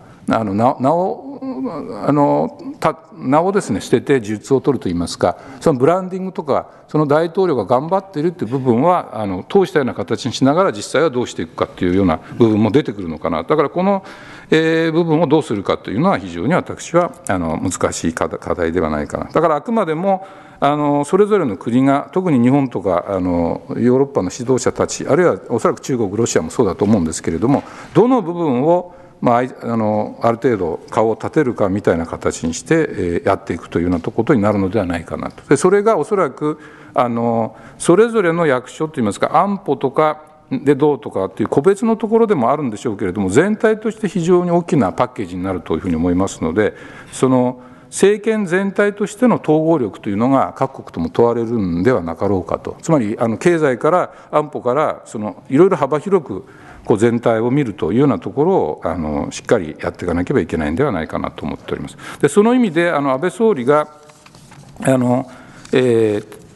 名をですね捨てて術を取るといいますか、ブランディングとか大統領が頑張っているという部分は通したような形にしながら、実際はどうしていくかというような部分も出てくるのかな。だからこの部分をどうするかというのは非常に私は難しい課題ではないかな。だからあくまでもそれぞれの国が、特に日本とかヨーロッパの指導者たち、あるいはおそらく中国ロシアもそうだと思うんですけれども、どの部分をある程度顔を立てるかみたいな形にしてやっていくというようなことになるのではないかなと。でそれがおそらくそれぞれの役所といいますか、安保とかでどうとかっていう個別のところでもあるんでしょうけれども、全体として非常に大きなパッケージになるというふうに思いますので、政権全体としての統合力というのが各国とも問われるんではなかろうかと。つまり経済から安保からいろいろ幅広く全体を見るというようなところをしっかりやっていかなければいけないんではないかなと思っております。でその意味で安倍総理が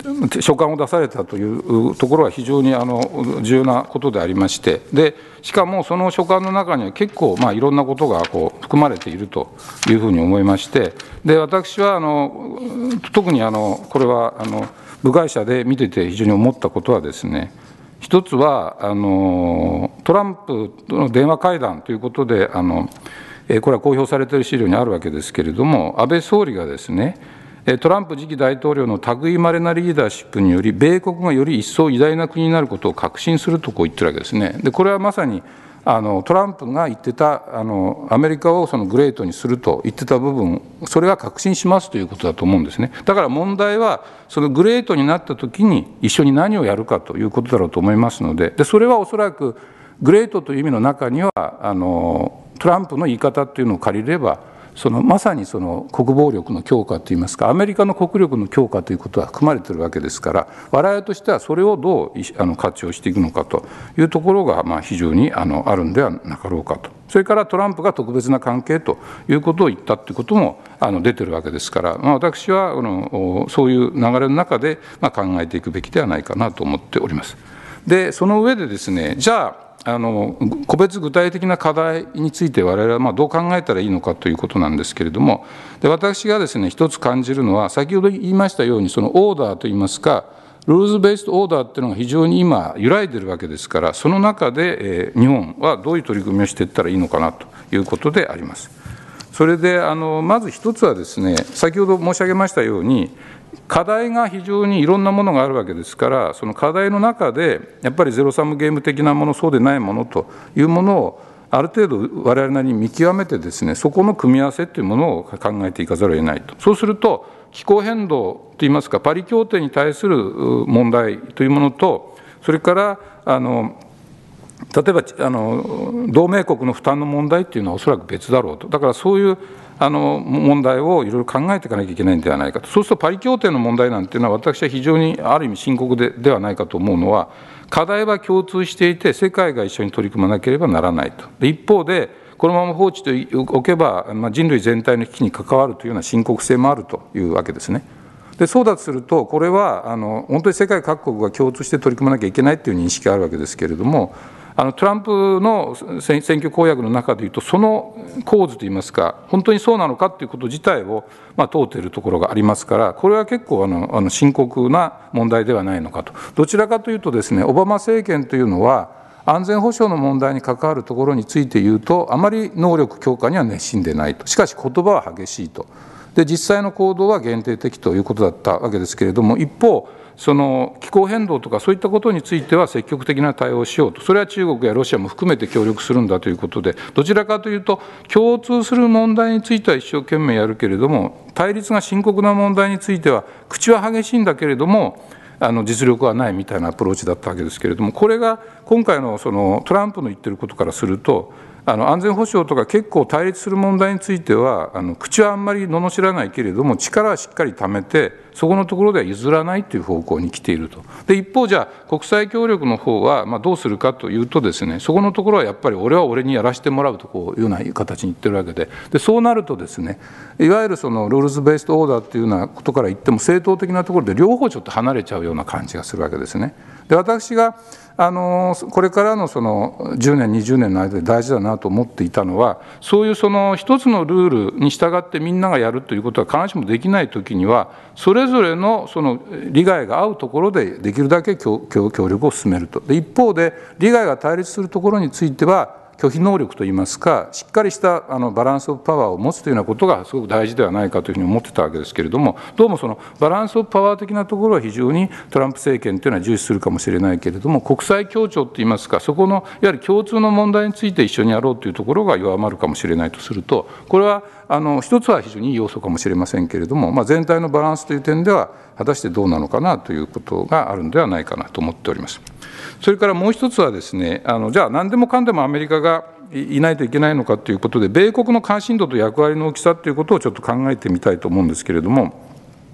書簡を出されたというところは非常に重要なことでありまして、でしかもその書簡の中には結構いろんなことが含まれているというふうに思いまして、で私は特にこれは部外者で見てて非常に思ったことはですね、一つはトランプとの電話会談ということでこれは公表されている資料にあるわけですけれども、安倍総理がですね、トランプ次期大統領の類いまれなリーダーシップにより、米国がより一層偉大な国になることを確信するとこう言ってるわけですね。でこれはまさにトランプが言ってたアメリカをそのグレートにすると言ってた部分、それは確信しますということだと思うんですね。だから問題は、そのグレートになったときに一緒に何をやるかということだろうと思いますので、それはおそらくグレートという意味の中にはトランプの言い方というのを借りれば、まさに国防力の強化といいますか、アメリカの国力の強化ということは含まれているわけですから、我々としてはそれをどう活用していくのかというところが非常にあるんではなかろうかと。それからトランプが特別な関係ということを言ったということも出ているわけですから、私はそういう流れの中で考えていくべきではないかなと思っております。でその上でですね、じゃあ個別具体的な課題について我々はどう考えたらいいのかということなんですけれども、で私がですね一つ感じるのは、先ほど言いましたように、そのオーダーといいますか、ルールズベースオーダーっていうのが非常に今揺らいでるわけですから、その中で日本はどういう取り組みをしていったらいいのかなということであります。それでまず一つはですね、先ほど申し上げましたように、課題が非常にいろんなものがあるわけですから、その課題の中でやっぱりゼロサムゲーム的なもの、そうでないものというものをある程度我々なりに見極めてですね、そこの組み合わせというものを考えていかざるを得ないと。そうすると気候変動といいますか、パリ協定に対する問題というものと、それから例えば同盟国の負担の問題というのはおそらく別だろうと。だからそういう問題をいろいろ考えていかなきゃいけないんではないかと。そうするとパリ協定の問題なんていうのは、私は非常にある意味深刻ではないかと思うのは、課題は共通していて世界が一緒に取り組まなければならないと。で一方でこのまま放置しておけば人類全体の危機に関わるというような深刻性もあるというわけですね。でそうだとすると、これは本当に世界各国が共通して取り組まなきゃいけないという認識があるわけですけれども、トランプの選挙公約の中でいうと、その構図といいますか、本当にそうなのかということ自体を問うているところがありますから、これは結構深刻な問題ではないのかと。どちらかというとですね、オバマ政権というのは安全保障の問題に関わるところについて言うと、あまり能力強化には熱心でないと。しかし言葉は激しいと。で実際の行動は限定的ということだったわけですけれども、一方その気候変動とかそういったことについては積極的な対応をしようと。それは中国やロシアも含めて協力するんだということで、どちらかというと共通する問題については一生懸命やるけれども、対立が深刻な問題については口は激しいんだけれども実力はないみたいなアプローチだったわけですけれども、これが今回のトランプの言ってることからすると、安全保障とか結構対立する問題については口はあんまり罵らないけれども、力はしっかり貯めてそこのところでは譲らないという方向に来ていると。で一方じゃあ国際協力の方はどうするかというとですね、そこのところはやっぱり俺は俺にやらせてもらうというような形に言ってるわけで、そうなるとですね、いわゆるそのルールズベースオーダーというようなことから言っても正当的なところで両方ちょっと離れちゃうような感じがするわけですね。で私がこれからの10年20年の間で大事だなと思っていたのは、そういう一つのルールに従ってみんながやるということは必ずしもできないときには、それぞれの利害が合うところでできるだけ協力を進めると。で一方で利害が対立するところについては拒否能力といいますか、しっかりしたバランスオブパワーを持つというようなことがすごく大事ではないかというふうに思ってたわけですけれども、どうもバランスオブパワー的なところは非常にトランプ政権というのは重視するかもしれないけれども、国際協調といいますか、そこのいわゆる共通の問題について一緒にやろうというところが弱まるかもしれないとすると、これは一つは非常にいい要素かもしれませんけれども、全体のバランスという点では果たしてどうなのかなということがあるのではないかなと思っております。それからもう一つはですね、じゃあ何でもかんでもアメリカがいないといけないのかということで、米国の関心度と役割の大きさということをちょっと考えてみたいと思うんですけれども、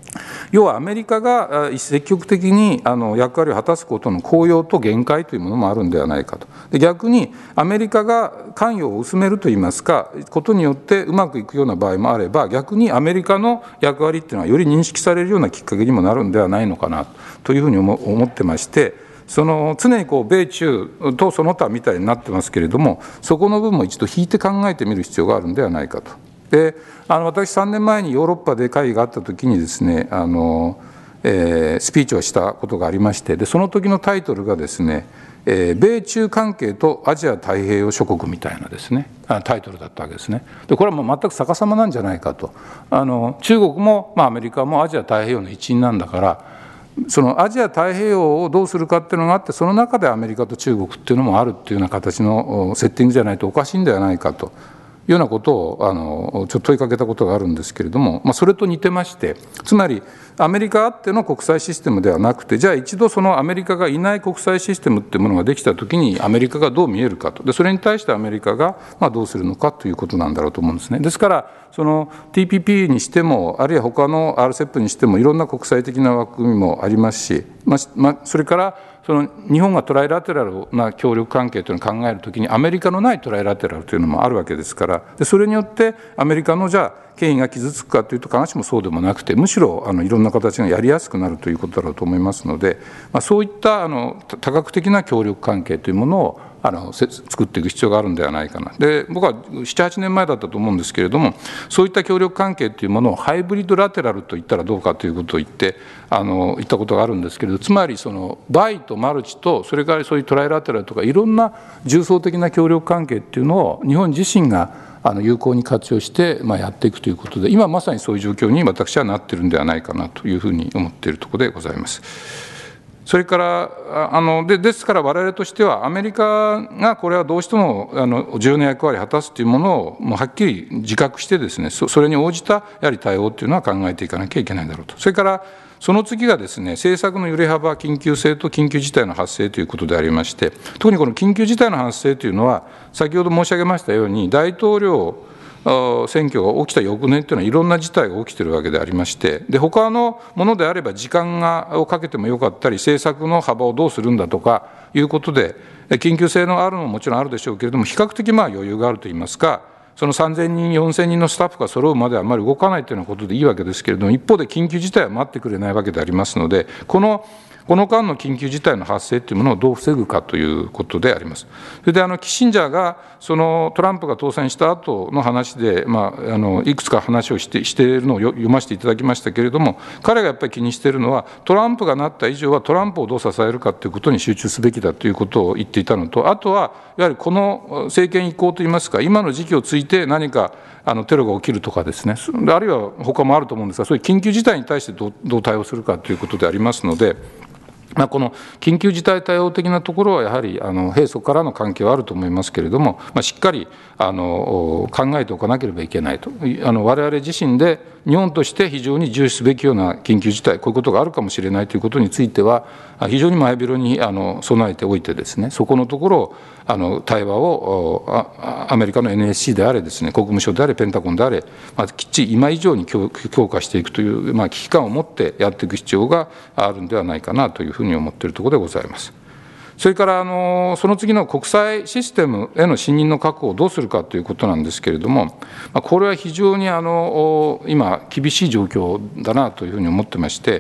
要はアメリカが積極的に役割を果たすことの効用と限界というものもあるんではないかと。で逆にアメリカが関与を薄めるといいますかことによってうまくいくような場合もあれば、逆にアメリカの役割っていうのはより認識されるようなきっかけにもなるんではないのかなというふうに思ってまして、常に米中とその他みたいになってますけれども、そこの部分も一度引いて考えてみる必要があるんではないかと。で私3年前にヨーロッパで会議があった時にですねスピーチをしたことがありまして、でその時のタイトルがですね米中関係とアジア太平洋諸国みたいなですねタイトルだったわけですね。でこれはもう全く逆さまなんじゃないかと。中国も、アメリカもアジア太平洋の一員なんだから、そのアジア太平洋をどうするかっていうのがあって、その中でアメリカと中国っていうのもあるっていうような形のセッティングじゃないとおかしいんではないかというようなことをちょっと問いかけたことがあるんですけれども、それと似てまして、つまりアメリカあっての国際システムではなくて、じゃあ一度そのアメリカがいない国際システムっていうものができたときにアメリカがどう見えるかと。でそれに対してアメリカがどうするのかということなんだろうと思うんですね。ですからその TPP にしても、あるいは他の RCEP にしてもいろんな国際的な枠組みもありますし、それから日本がトライラテラルな協力関係というのを考えるときにアメリカのないトライラテラルというのもあるわけですから、でそれによってアメリカのじゃあ権威が傷つくかというと必ずしもそうでもなくて、むしろいろんな形がやりやすくなるということだろうと思いますので、そういった多角的な協力関係というものを作っていく必要があるんではないかな。で僕は7、8年前だったと思うんですけれども、そういった協力関係というものをハイブリッドラテラルと言ったらどうかということを言ったことがあるんですけれど、つまりバイとマルチと、それからそういうトライラテラルとかいろんな重層的な協力関係っていうのを日本自身が有効に活用してやっていくということで、今まさにそういう状況に私はなっているんではないかなというふうに思っているところでございます。それからですから我々としてはアメリカがこれはどうしても重要な役割を果たすというものをもうはっきり自覚してですね、それに応じたやはり対応というのは考えていかなきゃいけないだろうと。それからその次がですね、政策の揺れ幅、緊急性と緊急事態の発生ということでありまして、特にこの緊急事態の発生というのは先ほど申し上げましたように、大統領選挙が起きた翌年というのはいろんな事態が起きているわけでありまして、で他のものであれば時間をかけてもよかったり、政策の幅をどうするんだとかいうことで緊急性のあるのももちろんあるでしょうけれども、比較的余裕があるといいますか、その3000人4000人のスタッフが揃うまではあまり動かないというようなことでいいわけですけれども、一方で緊急事態は待ってくれないわけでありますので、この間の緊急事態の発生というものをどう防ぐかということであります。それでキッシンジャーがトランプが当選した後の話で、いくつか話をしているのを読ませていただきましたけれども、彼がやっぱり気にしているのは、トランプがなった以上はトランプをどう支えるかということに集中すべきだということを言っていたのと、あとはやはりこの政権移行といいますか、今の時期をついて何かテロが起きるとかですね、あるいは他もあると思うんですが、そういう緊急事態に対してどう対応するかということでありますので、この緊急事態対応的なところはやはり平素からの関係はあると思いますけれども、しっかり考えておかなければいけないと。我々自身で日本として非常に重視すべきような緊急事態、こういうことがあるかもしれないということについては非常に前広に備えておいてですね、そこのところを対話をアメリカの NSC であれですね、国務省であれペンタゴンであれ、きっちり今以上に強化していくという危機感を持ってやっていく必要があるんではないかなというふうに思っているところでございます。それからその次の国際システムへの信任の確保をどうするかということなんですけれども、これは非常に今厳しい状況だなというふうに思ってまして、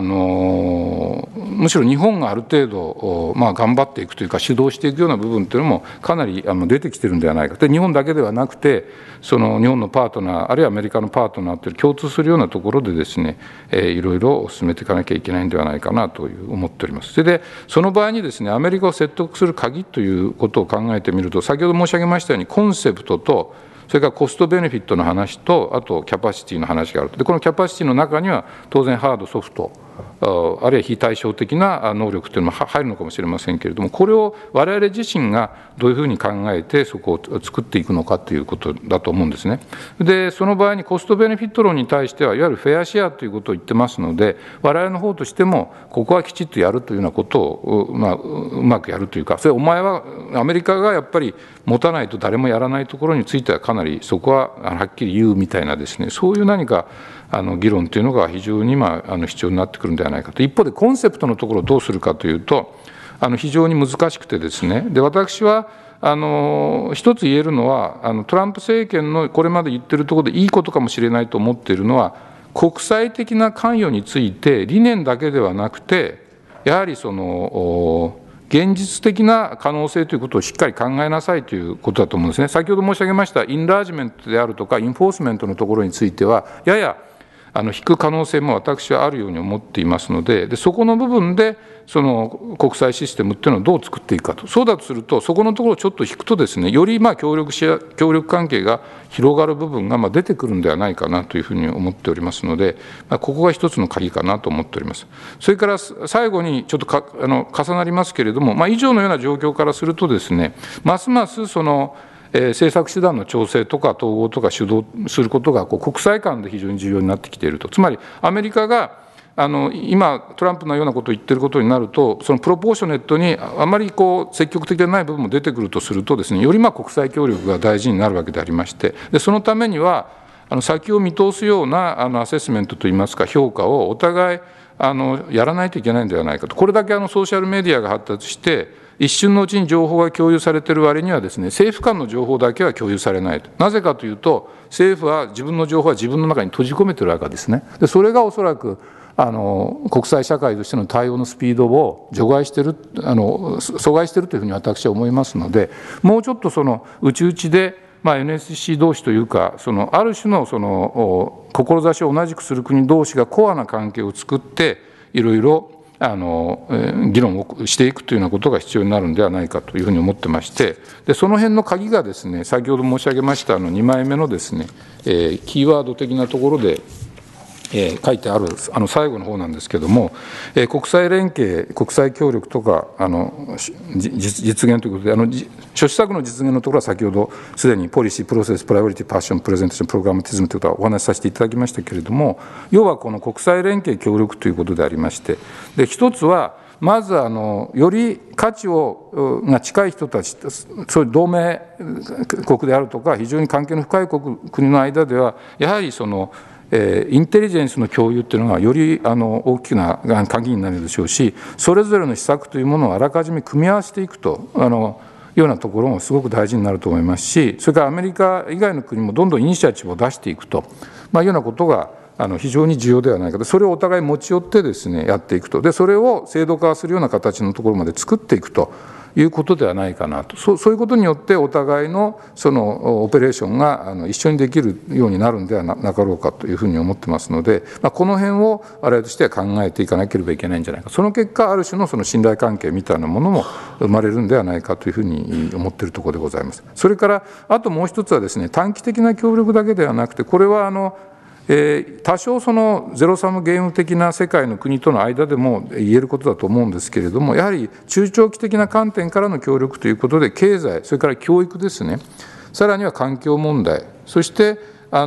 むしろ日本がある程度頑張っていくというか主導していくような部分というのもかなり出てきてるんではないか。で日本だけではなくて、日本のパートナーあるいはアメリカのパートナーという共通するようなところでですね、いろいろ進めていかなきゃいけないんではないかなと思っております。それでその場合にですね、アメリカを説得する鍵ということを考えてみると、先ほど申し上げましたようにコンセプトとそれからコストベネフィットの話と、あとキャパシティの話がある。でこのキャパシティの中には当然ハードソフトあるいは非対称的な能力というのも入るのかもしれませんけれども、これを我々自身がどういうふうに考えてそこを作っていくのかということだと思うんですね。でその場合にコストベネフィット論に対しては、いわゆるフェアシェアということを言ってますので、我々の方としてもここはきちっとやるというようなことを、うまくやるというか、それお前はアメリカがやっぱり持たないと誰もやらないところについてはかなりそこははっきり言うみたいなですね、そういう何か議論というのが非常に必要になってくるんではないかと。一方でコンセプトのところをどうするかというと、非常に難しくてですね、で私は一つ言えるのは、トランプ政権のこれまで言っているところでいいことかもしれないと思っているのは、国際的な関与について理念だけではなくて、やはりその現実的な可能性ということをしっかり考えなさいということだと思うんですね。先ほど申し上げましたインラージメントであるとかインフォースメントのところについては、やや引く可能性も私はあるように思っていますので、そこの部分でその国際システムっていうのをどう作っていくかと。そうだとすると、そこのところをちょっと引くとですね、より協力関係が広がる部分が出てくるんではないかなというふうに思っておりますので、ここが一つの鍵かなと思っております。それから最後にちょっと重なりますけれども、以上のような状況からするとですね、ますますその政策手段の調整とか統合とか主導することが国際間で非常に重要になってきていると。つまりアメリカが今トランプのようなことを言っていることになると、そのプロポーショネットにあまり積極的でない部分も出てくるとするとですね、より国際協力が大事になるわけでありまして、でそのためには先を見通すようなアセスメントといいますか、評価をお互いやらないといけないんではないかと。これだけソーシャルメディアが発達して一瞬のうちに情報が共有されている割にはですね、政府間の情報だけは共有されないと。なぜかというと、政府は自分の情報は自分の中に閉じ込めているわけですね。でそれがおそらく国際社会としての対応のスピードを阻害している阻害しているというふうに私は思いますので、もうちょっと内々でNSC 同士というか、ある種の志を同じくする国同士がコアな関係を作って、いろいろ議論をしていくというようなことが必要になるんではないかというふうに思ってまして、でその辺の鍵がですね、先ほど申し上げました2枚目のですね、キーワード的なところで書いてある最後の方なんですけれども、国際連携、国際協力とか実現ということで、諸施策の実現のところは先ほどすでにポリシー、プロセス、プライオリティ、パッション、プレゼンテーション、プログラマティズムということはお話しさせていただきましたけれども、要はこの国際連携協力ということでありまして、で一つはまずより価値が近い人たち、そういう同盟国であるとか非常に関係の深い国の間では、やはりインテリジェンスの共有というのがより大きな鍵になるでしょうし、それぞれの施策というものをあらかじめ組み合わせていくとようなところもすごく大事になると思いますし、それからアメリカ以外の国もどんどんイニシアチブを出していくというようなことが非常に重要ではないかと。それをお互い持ち寄ってですね、やっていくと。でそれを制度化するような形のところまで作っていくということではないかなと。そういうことによってお互いのオペレーションが一緒にできるようになるんではなかろうかというふうに思ってますので、この辺を我々としては考えていかなければいけないんじゃないか。その結果ある種の信頼関係みたいなものも生まれるんではないかというふうに思っているところでございます。それからあともう一つはですね、短期的な協力だけではなくて、これは多少ゼロサムゲーム的な世界の国との間でも言えることだと思うんですけれども、やはり中長期的な観点からの協力ということで、経済、それから教育ですね、さらには環境問題、そして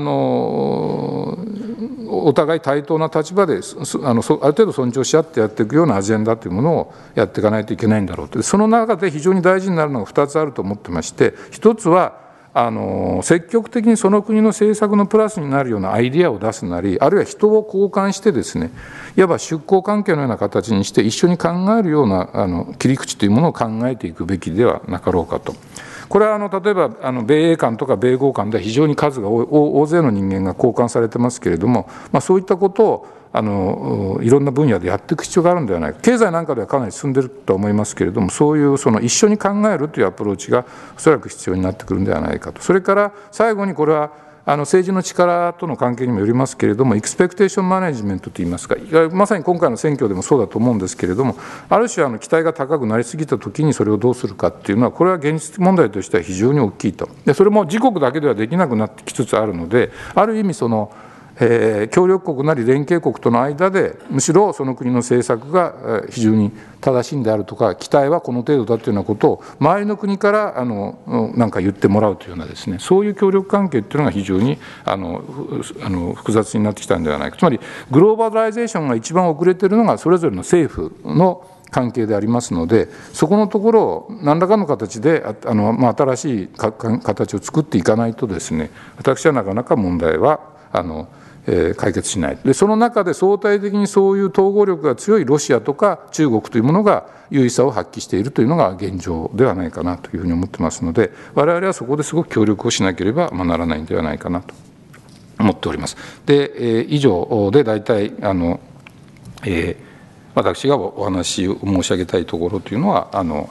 お互い対等な立場である程度尊重し合ってやっていくようなアジェンダというものをやっていかないといけないんだろうと。その中で非常に大事になるのが2つあると思ってまして、1つは積極的にその国の政策のプラスになるようなアイディアを出すなり、あるいは人を交換してですね、いわば出向関係のような形にして一緒に考えるような切り口というものを考えていくべきではなかろうかと。これは例えば米英間とか米豪間では非常に数が大勢の人間が交換されてますけれども、そういったことをいろんな分野でやっていく必要があるんではないか。経済なんかではかなり進んでいると思いますけれども、そういう一緒に考えるというアプローチがおそらく必要になってくるんではないかと。それから最後に、これは政治の力との関係にもよりますけれども、エクスペクテーションマネジメントといいますか、まさに今回の選挙でもそうだと思うんですけれども、ある種期待が高くなりすぎたときにそれをどうするかっていうのは、これは現実問題としては非常に大きいと。でそれも自国だけではできなくなってきつつあるので、ある意味協力国なり連携国との間でむしろその国の政策が非常に正しいんであるとか、期待はこの程度だというようなことを周りの国からなんか言ってもらうというようなですね、そういう協力関係というのが非常に複雑になってきたんではないか。つまりグローバライゼーションが一番遅れているのがそれぞれの政府の関係でありますので、そこのところを何らかの形で新しい形を作っていかないとですね、私はなかなか問題は解決しない。でその中で相対的にそういう統合力が強いロシアとか中国というものが優位さを発揮しているというのが現状ではないかなというふうに思ってますので、我々はそこですごく協力をしなければならないんではないかなと思っております。で、以上で大体私がお話を申し上げたいところというのは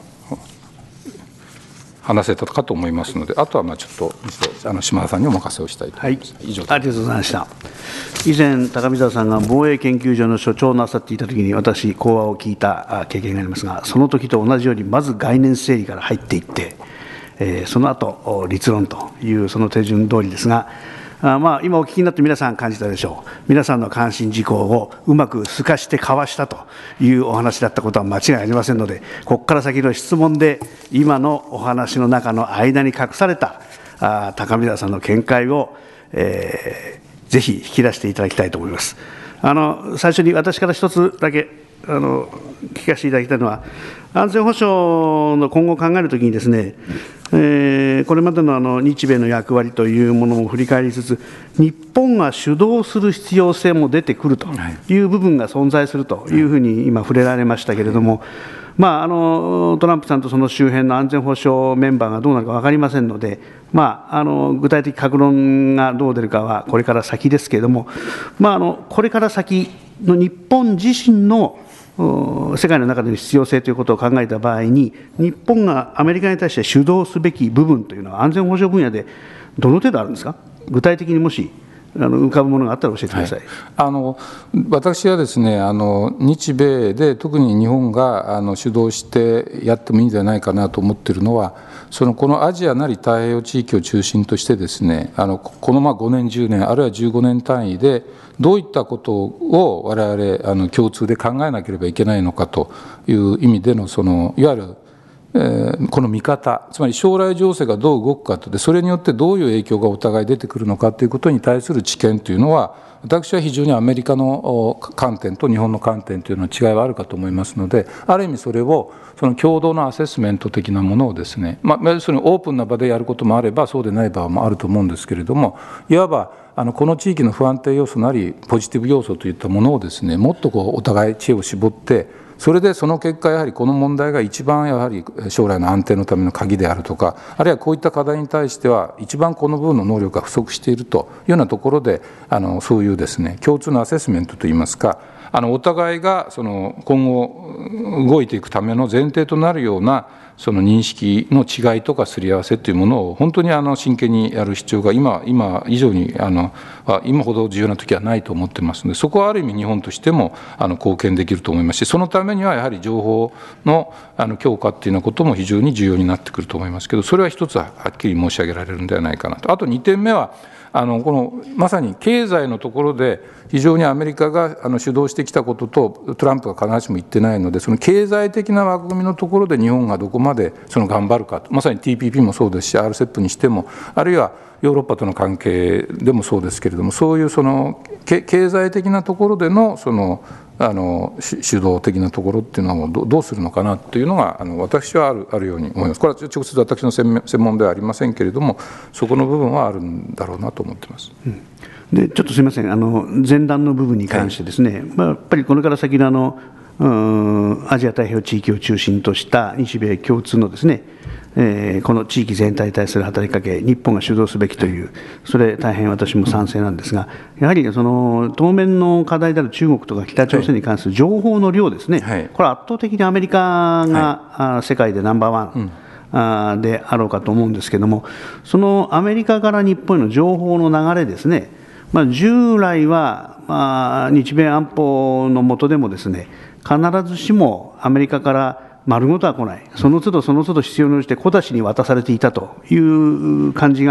話せたかと思いますので、あとはちょっと島田さんにお任せをしたいと思います。以上です。 ありがとうございました。以前、高見澤さんが防衛研究所の所長をなさっていたときに、私、講話を聞いた経験がありますが、その時と同じように、まず概念整理から入っていって、その後立論というその手順通りですが、今お聞きになって皆さん感じたでしょう。皆さんの関心事項をうまく透かしてかわしたというお話だったことは間違いありませんので、ここから先の質問で今のお話の中の間に隠された高見澤さんの見解を、ぜひ引き出していただきたいと思います。最初に私から一つだけ聞かせていただきたいのは、安全保障の今後を考えるときにですね、これまでの日米の役割というものを振り返りつつ、日本が主導する必要性も出てくるという部分が存在するというふうに今触れられましたけれども、トランプさんとその周辺の安全保障メンバーがどうなるか分かりませんので、具体的各論がどう出るかはこれから先ですけれども、これから先の日本自身の世界の中での必要性ということを考えた場合に、日本がアメリカに対して主導すべき部分というのは安全保障分野でどの程度あるんですか。具体的にもし浮かぶものがあったら教えてください。 私はですね、日米で特に日本が主導してやってもいいんじゃないかなと思っているのは、このアジアなり太平洋地域を中心としてですね、この5年10年あるいは15年単位でどういったことを我々共通で考えなければいけないのかという意味でのいわゆるこの見方、つまり将来情勢がどう動くかとで、それによってどういう影響がお互い出てくるのかということに対する知見というのは、私は非常にアメリカの観点と日本の観点というの違いはあるかと思いますので、ある意味それを共同のアセスメント的なものをですね、要するにオープンな場でやることもあればそうでない場もあると思うんですけれども、いわばこの地域の不安定要素なりポジティブ要素といったものをですね、もっとお互い知恵を絞って、それでその結果、やはりこの問題が一番やはり将来の安定のための鍵であるとか、あるいはこういった課題に対しては一番この部分の能力が不足しているというようなところで、そういうですね、共通のアセスメントといいますか、お互いが今後動いていくための前提となるような認識の違いとかすり合わせというものを本当に真剣にやる必要が今以上に今ほど重要な時はないと思ってますので、そこはある意味日本としても貢献できると思いますし、そのためにはやはり情報の強化っていうようなことも非常に重要になってくると思いますけど、それは一つははっきり申し上げられるんではないかなと。あと2点目はこのまさに経済のところで非常にアメリカが主導してきたこととトランプが必ずしも言ってないので、その経済的な枠組みのところで日本がどこまで頑張るかと、まさに TPP もそうですし RCEP にしても、あるいはヨーロッパとの関係でもそうですけれども、そういう経済的なところでの主導的なところっていうのはどうするのかなというのが私はあるように思います。これは直接私の専門ではありませんけれども、そこの部分はあるんだろうなと思っています。 でちょっとすみません、前段の部分に関してですね、やっぱりこれから先のアジア太平洋地域を中心とした日米共通のですね、この地域全体に対する働きかけ、日本が主導すべきという、それ、大変私も賛成なんですが、やはり当面の課題である中国とか北朝鮮に関する情報の量ですね、これは圧倒的にアメリカが世界でナンバーワンであろうかと思うんですけれども、そのアメリカから日本への情報の流れですね、従来は日米安保の下でもですね、必ずしもアメリカから丸ごとは来ない、その都度その都度必要に応じて小出しに渡されていたという感じが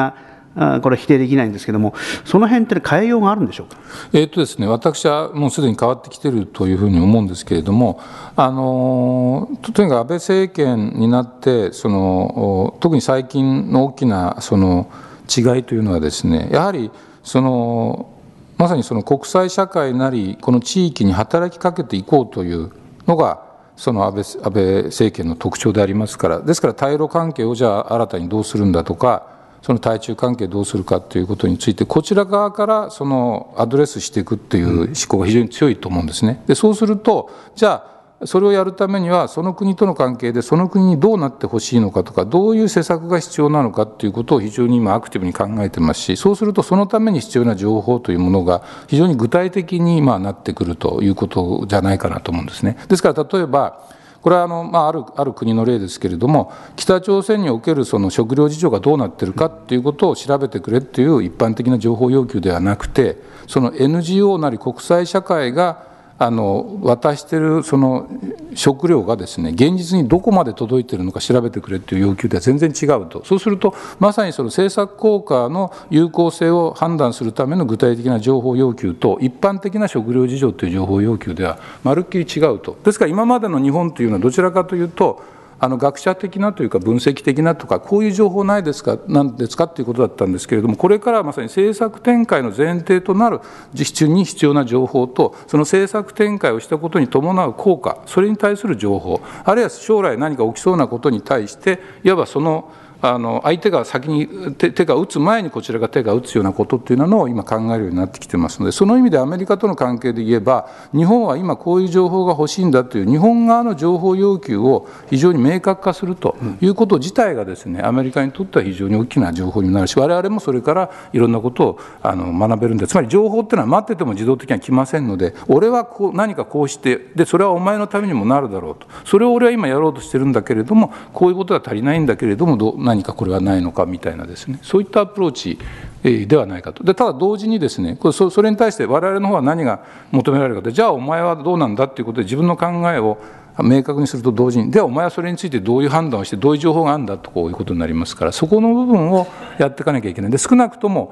これは否定できないんですけれども、その辺って変えようがあるんでしょうか。 ですね、私はもうすでに変わってきているというふうに思うんですけれども、とにかく安倍政権になって特に最近の大きな違いというのはですね、やはりまさに国際社会なりこの地域に働きかけていこうというのが安倍政権の特徴でありますから、ですから対ロ関係をじゃあ新たにどうするんだとか、その対中関係どうするかということについて、こちら側からアドレスしていくという思考が非常に強いと思うんですね。でそうすると、じゃあそれをやるためにはその国との関係でその国にどうなってほしいのかとか、どういう施策が必要なのかということを非常に今アクティブに考えてますし、そうするとそのために必要な情報というものが非常に具体的になってくるということじゃないかなと思うんですね。ですから例えばこれはある国の例ですけれども、北朝鮮における食料事情がどうなっているかということを調べてくれという一般的な情報要求ではなくて、NGO なり国際社会が渡している食料がですね、現実にどこまで届いているのか調べてくれという要求では全然違うと。そうするとまさに政策効果の有効性を判断するための具体的な情報要求と、一般的な食料事情という情報要求ではまるっきり違うと。ですから今までの日本というのはどちらかというと学者的なというか分析的なとか、こういう情報ないですか、なんですかということだったんですけれども、これからはまさに政策展開の前提となる実に必要な情報と、その政策展開をしたことに伴う効果、それに対する情報、あるいは将来何か起きそうなことに対して、いわば相手が先に手が打つ前にこちらが手が打つようなことっていうのを今考えるようになってきてますので、その意味でアメリカとの関係で言えば、日本は今こういう情報が欲しいんだという日本側の情報要求を非常に明確化するということ自体がですね、アメリカにとっては非常に大きな情報になるし、我々もそれからいろんなことを学べるんで、つまり情報っていうのは待ってても自動的には来ませんので、俺は何かこうしてで、それはお前のためにもなるだろうと、それを俺は今やろうとしてるんだけれども、こういうことは足りないんだけれども何かこれはないのかみたいなですね、そういったアプローチではないかと。でただ同時にですね、それに対して我々の方は何が求められるかで、じゃあお前はどうなんだということで自分の考えを明確にすると同時に、ではお前はそれについてどういう判断をしてどういう情報があるんだと、こういうことになりますから、そこの部分をやっていかなきゃいけない。で少なくとも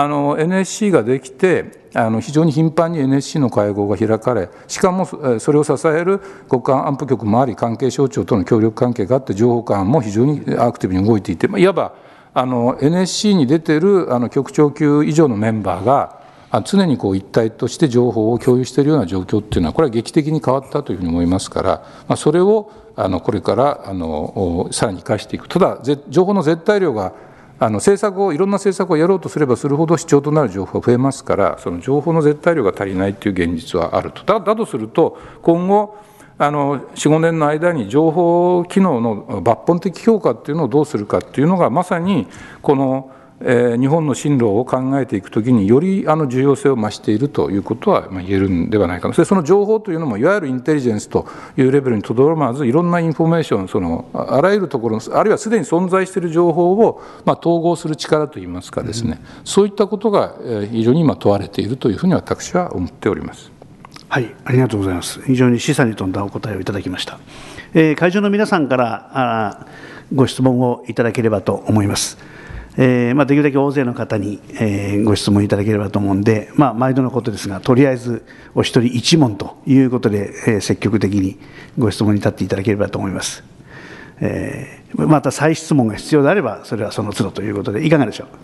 NSC ができて非常に頻繁に NSC の会合が開かれ、しかもそれを支える国家安保局もあり、関係省庁との協力関係があって、情報官も非常にアクティブに動いていて、いわばNSC に出ている局長級以上のメンバーが常に一体として情報を共有しているような状況っていうのは、これは劇的に変わったというふうに思いますから、それをこれからさらに生かしていく。ただ情報の絶対量がいろんな政策をやろうとすればするほど必要となる情報が増えますから、その情報の絶対量が足りないという現実はあると。だとすると、今後4、5年の間に情報機能の抜本的強化っていうのをどうするかっていうのが、まさにこの日本の進路を考えていくときにより重要性を増しているということは言えるんではないかな。その情報というのもいわゆるインテリジェンスというレベルにとどまらず、いろんなインフォメーション、あらゆるところ、あるいはすでに存在している情報を統合する力といいますかですね、そういったことが非常に今問われているというふうに私は思っております。 はい、ありがとうございます。非常に示唆に富んだお答えをいただきました。会場の皆さんからご質問をいただければと思います。できるだけ大勢の方に、ご質問いただければと思うんで、毎度のことですが、とりあえずお一人一問ということで、積極的にご質問に立っていただければと思います。また再質問が必要であれば、それはその都度ということで、いかがでしょう。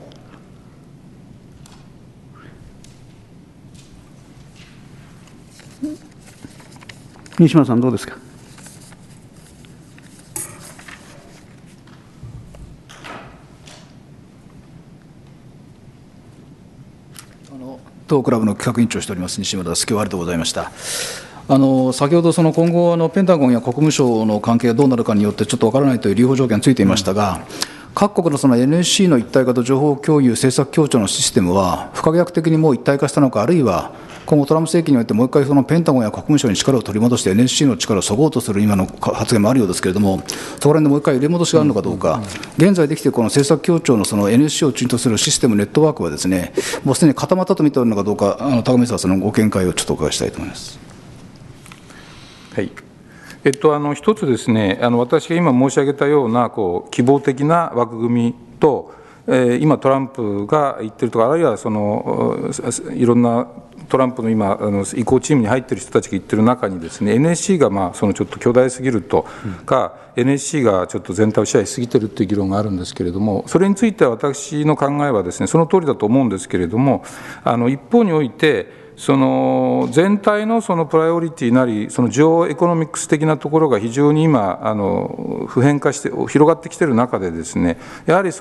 西村さん、どうですか。 当クラブの企画委員長をしております西村です。今日はありがとうございました。先ほど今後ペンタゴンや国務省の関係がどうなるかによってちょっとわからないという留保条件がついていましたが、各国のNSC の一体化と情報共有政策協調のシステムは不可逆的にもう一体化したのか、あるいは今後トランプ政権においてもう一回ペンタゴンや国務省に力を取り戻して NSC の力をそごうとする今の発言もあるようですけれども、そこら辺でもう一回入れ戻しがあるのかどうか、現在できているこの政策協調のNSC を中心とするシステムネットワークはですね、もうすでに固まったと見ておるのかどうか、高見沢さんのご見解をちょっとお伺いしたいと思います。 はい、一つですね、私が今申し上げたような希望的な枠組みと、 今トランプが言ってるとか、あるいはいろんなトランプの今移行チームに入っている人たちが言ってる中にですね、 NSC がちょっと巨大すぎるとか、NSC がちょっと全体を支配しすぎてるっていう議論があるんですけれども、それについては私の考えはですね、その通りだと思うんですけれども、一方において全体のプライオリティなり、ジオエコノミクス的なところが非常に今普遍化して広がってきている中でですね、やはり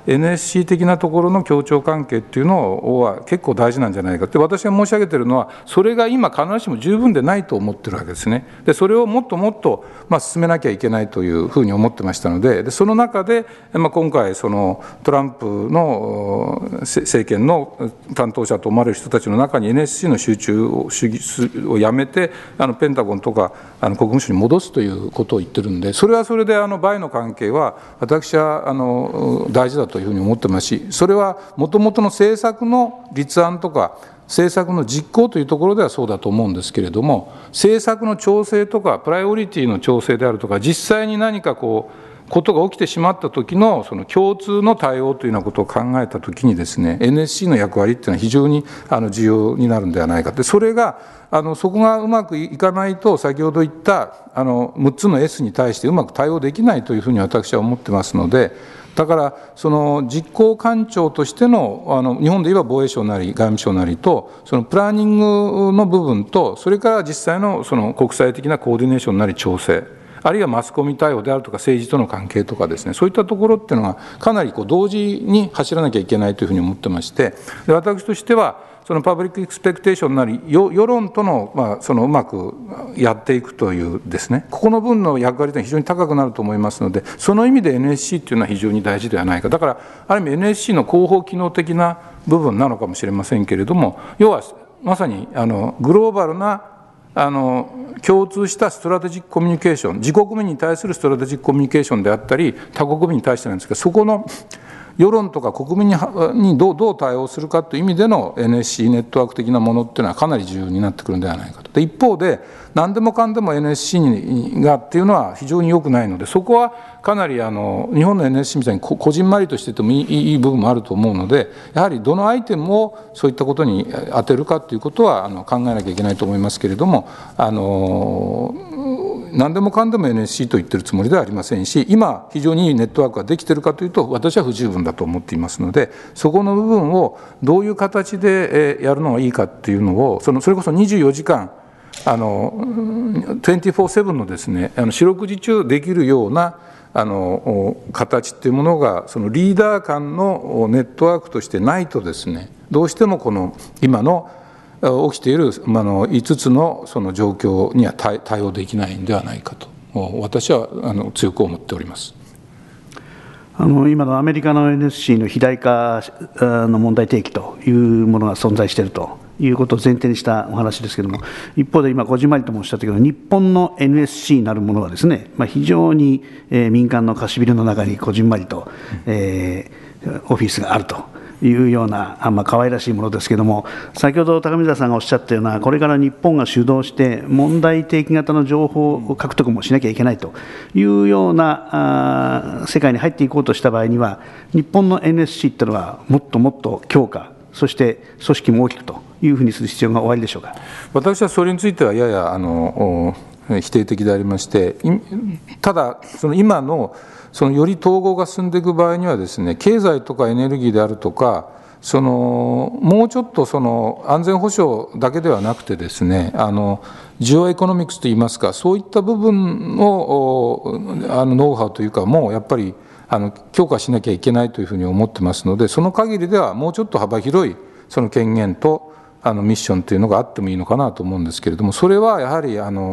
NSC 的なところの協調関係っていうのは結構大事なんじゃないかって、私が申し上げているのは、それが今必ずしも十分でないと思ってるわけですね。でそれをもっともっと進めなきゃいけないというふうに思ってましたので、その中で今回トランプの政権の担当者と思われる人たちの中に NSC の集中主義をやめてペンタゴンとか国務省に戻すということを言ってるんで、それはそれでバイの関係は私は大事だというふうに思ってますし、それはもともとの政策の立案とか政策の実行というところではそうだと思うんですけれども、政策の調整とかプライオリティの調整であるとか、実際に何かことが起きてしまった時の共通の対応というようなことを考えた時にですね、 NSC の役割っていうのは非常に重要になるんではないか。でそれがそこがうまくいかないと、先ほど言った6つの S に対してうまく対応できないというふうに私は思ってますので、だから実行官庁としての日本で言えば防衛省なり外務省なりとプランニングの部分と、それから実際の国際的なコーディネーションなり調整、あるいはマスコミ対応であるとか政治との関係とかですね、そういったところっていうのがかなり同時に走らなきゃいけないというふうに思ってまして、で私としてはパブリックエクスペクテーションなり世論とのうまくやっていくというですね、ここの分の役割というのは非常に高くなると思いますので、その意味で NSC というのは非常に大事ではないか。だからある意味 NSC の広報機能的な部分なのかもしれませんけれども、要はまさにグローバルな共通したストラテジックコミュニケーション、自国民に対するストラテジックコミュニケーションであったり、他国民に対してなんですけど、そこの世論とか国民にどう対応するかという意味での NSC ネットワーク的なものっていうのはかなり重要になってくるんではないかと。で一方で何でもかんでも NSC がっていうのは非常に良くないので、そこはかなり日本の NSC みたいにこじんまりとしててもいい部分もあると思うので、やはりどのアイテムをそういったことに当てるかということは考えなきゃいけないと思いますけれども、何でもかんでも NSC と言ってるつもりではありませんし、今非常にいいネットワークができているかというと私は不十分だと思っていますので、そこの部分をどういう形でやるのがいいかっていうのをそれこそ24時間24/7 のですね四六時中できるような形っていうものがリーダー間のネットワークとしてないとですね、どうしても今の起きている5つの状況には対応できないんではないかと私は強く思っております。 今のアメリカの NSC の肥大化の問題提起というものが存在しているということを前提にしたお話ですけれども、一方で今こじんまりともおっしゃったけど、日本の NSC なるものはですね、非常に民間の貸しビルの中にこじんまりとオフィスがあるというような可愛らしいものですけれども、先ほど高見沢さんがおっしゃったような、これから日本が主導して問題提起型の情報獲得もしなきゃいけないというような世界に入っていこうとした場合には、日本の NSC というのはもっともっと強化、そして組織も大きくというふうにする必要がおありでしょうか。 私はそれについてはやや否定的でありまして、ただ今のより統合が進んでいく場合にはですね、経済とかエネルギーであるとかもうちょっと安全保障だけではなくてですね、ジオエコノミクスといいますか、そういった部分のノウハウというかもうやっぱり強化しなきゃいけないというふうに思ってますので、その限りではもうちょっと幅広い権限とミッションというのがあってもいいのかなと思うんですけれども、それはやはり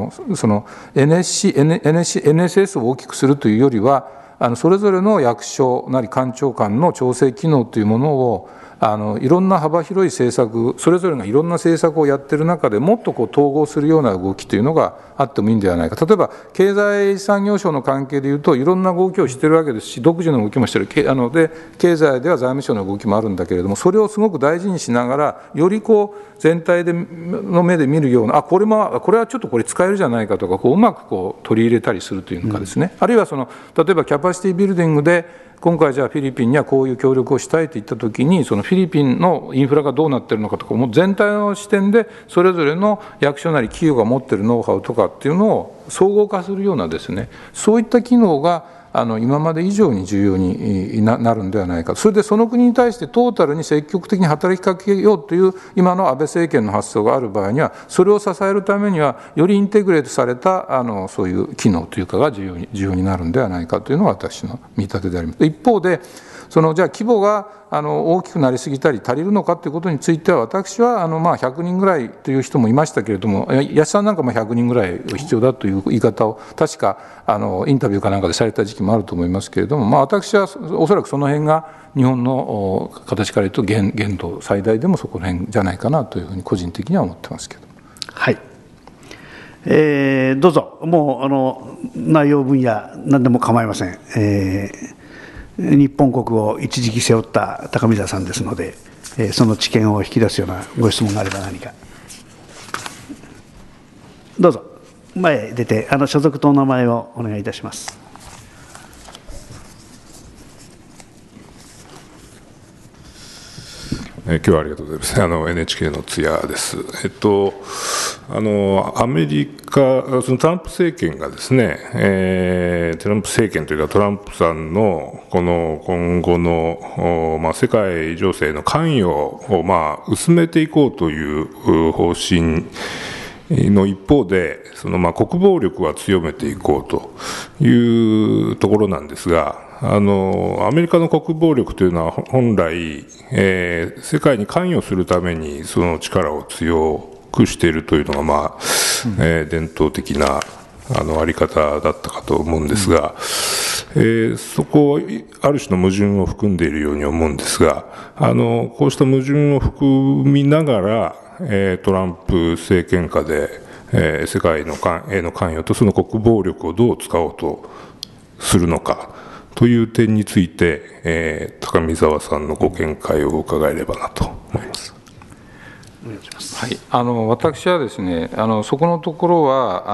NSS を大きくするというよりはそれぞれの役所なり官庁間の調整機能というものをいろんな幅広い政策、それぞれがいろんな政策をやってる中でもっと統合するような動きというのがあってもいいんではないか。例えば経済産業省の関係でいうといろんな動きをしてるわけですし、独自の動きもしてるで、経済では財務省の動きもあるんだけれども、それをすごく大事にしながらより全体の目で見るような、これはちょっとこれ使えるじゃないかとか、うまく取り入れたりするというのかですね、あるいは例えばキャパシティビルディングで今回じゃあフィリピンにはこういう協力をしたいといったときに、そのフィリピンのインフラがどうなっているのかとか、もう全体の視点でそれぞれの役所なり企業が持っているノウハウとかっていうのを総合化するようなですね、そういった機能が今まで以上に重要になるんではないか。それでその国に対してトータルに積極的に働きかけようという今の安倍政権の発想がある場合には、それを支えるためにはよりインテグレートされたそういう機能というかが重要になるんではないかというのが私の見立てであります。一方でじゃあ規模が大きくなりすぎたり足りるのかということについては、私は100人ぐらいという人もいましたけれども、安倍さんなんかも100人ぐらい必要だという言い方を確かインタビューかなんかでされた時期もあると思いますけれども、私はおそらくその辺が日本の形から言うと限度最大でもそこら辺じゃないかなというふうに個人的には思ってますけど。 はい、どうぞ、もう内容分野何でも構いません。日本国を一時期背負った高見沢さんですので、その知見を引き出すようなご質問があれば何か。どうぞ、前へ出て、所属とお名前をお願いいたします。 今日はありがとうございます。NHK の津屋です。アメリカ、そのトランプ政権がですね、トランプ政権というかトランプさんのこの今後の、世界情勢の関与を、薄めていこうという方針の一方で、国防力は強めていこうというところなんですが、アメリカの国防力というのは本来、世界に関与するためにその力を強くしているというのが、伝統的なあり方だったかと思うんですが、そこある種の矛盾を含んでいるように思うんですが、こうした矛盾を含みながら、トランプ政権下で、世界への関与とその国防力をどう使おうとするのかという点について、高見沢さんのご見解を伺えればなと思います。 はい、私はですね、そこのところは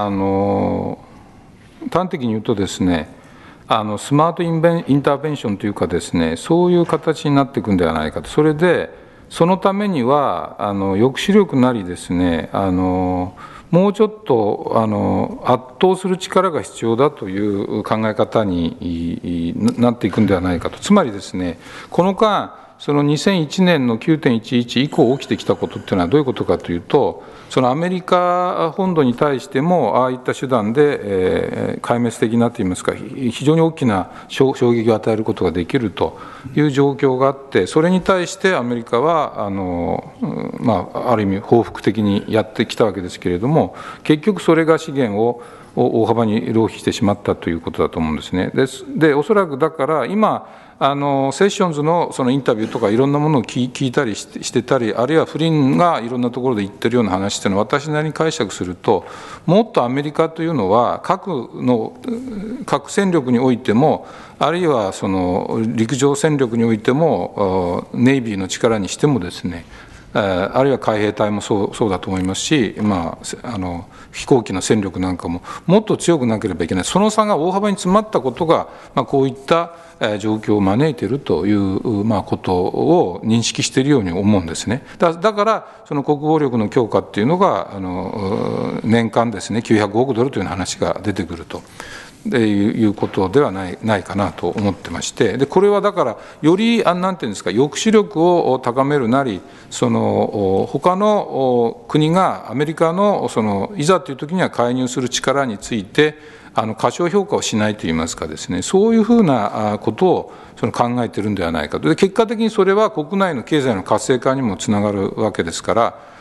端的に言うとですね、スマートインターベンションというかですね、そういう形になっていくんではないかと。それでそのためには抑止力なりですね、もうちょっと圧倒する力が必要だという考え方になっていくんではないかと。つまりですね、この間その2001年の 9.11 以降起きてきたことっていうのはどういうことかというと、そのアメリカ本土に対してもああいった手段で、壊滅的なといいますか、非常に大きな衝撃を与えることができるという状況があって、それに対してアメリカはある意味報復的にやってきたわけですけれども、結局それが資源を大幅に浪費してしまったということだと思うんですね。でおそらくだから今セッションズのそのインタビューとかいろんなものを聞いたりしてたり、あるいはフリンがいろんなところで言ってるような話っていうのは、私なりに解釈すると、もっとアメリカというのは核戦力においても、あるいはその陸上戦力においても、ネイビーの力にしてもですね、あるいは海兵隊もそうだと思いますし、飛行機の戦力なんかももっと強くなければいけない、その差が大幅に詰まったことが、こういった状況を招いているということを認識しているように思うんですね。だからその国防力の強化っていうのが年間ですね900億ドルというような話が出てくるということではないかなと思ってまして、でこれはだからよりなんていうんですか、抑止力を高めるなり、その他の国がアメリカのいざという時には介入する力について過小評価をしないといいますかですね、そういうふうなことを考えているんではないかと。で結果的にそれは国内の経済の活性化にもつながるわけですから、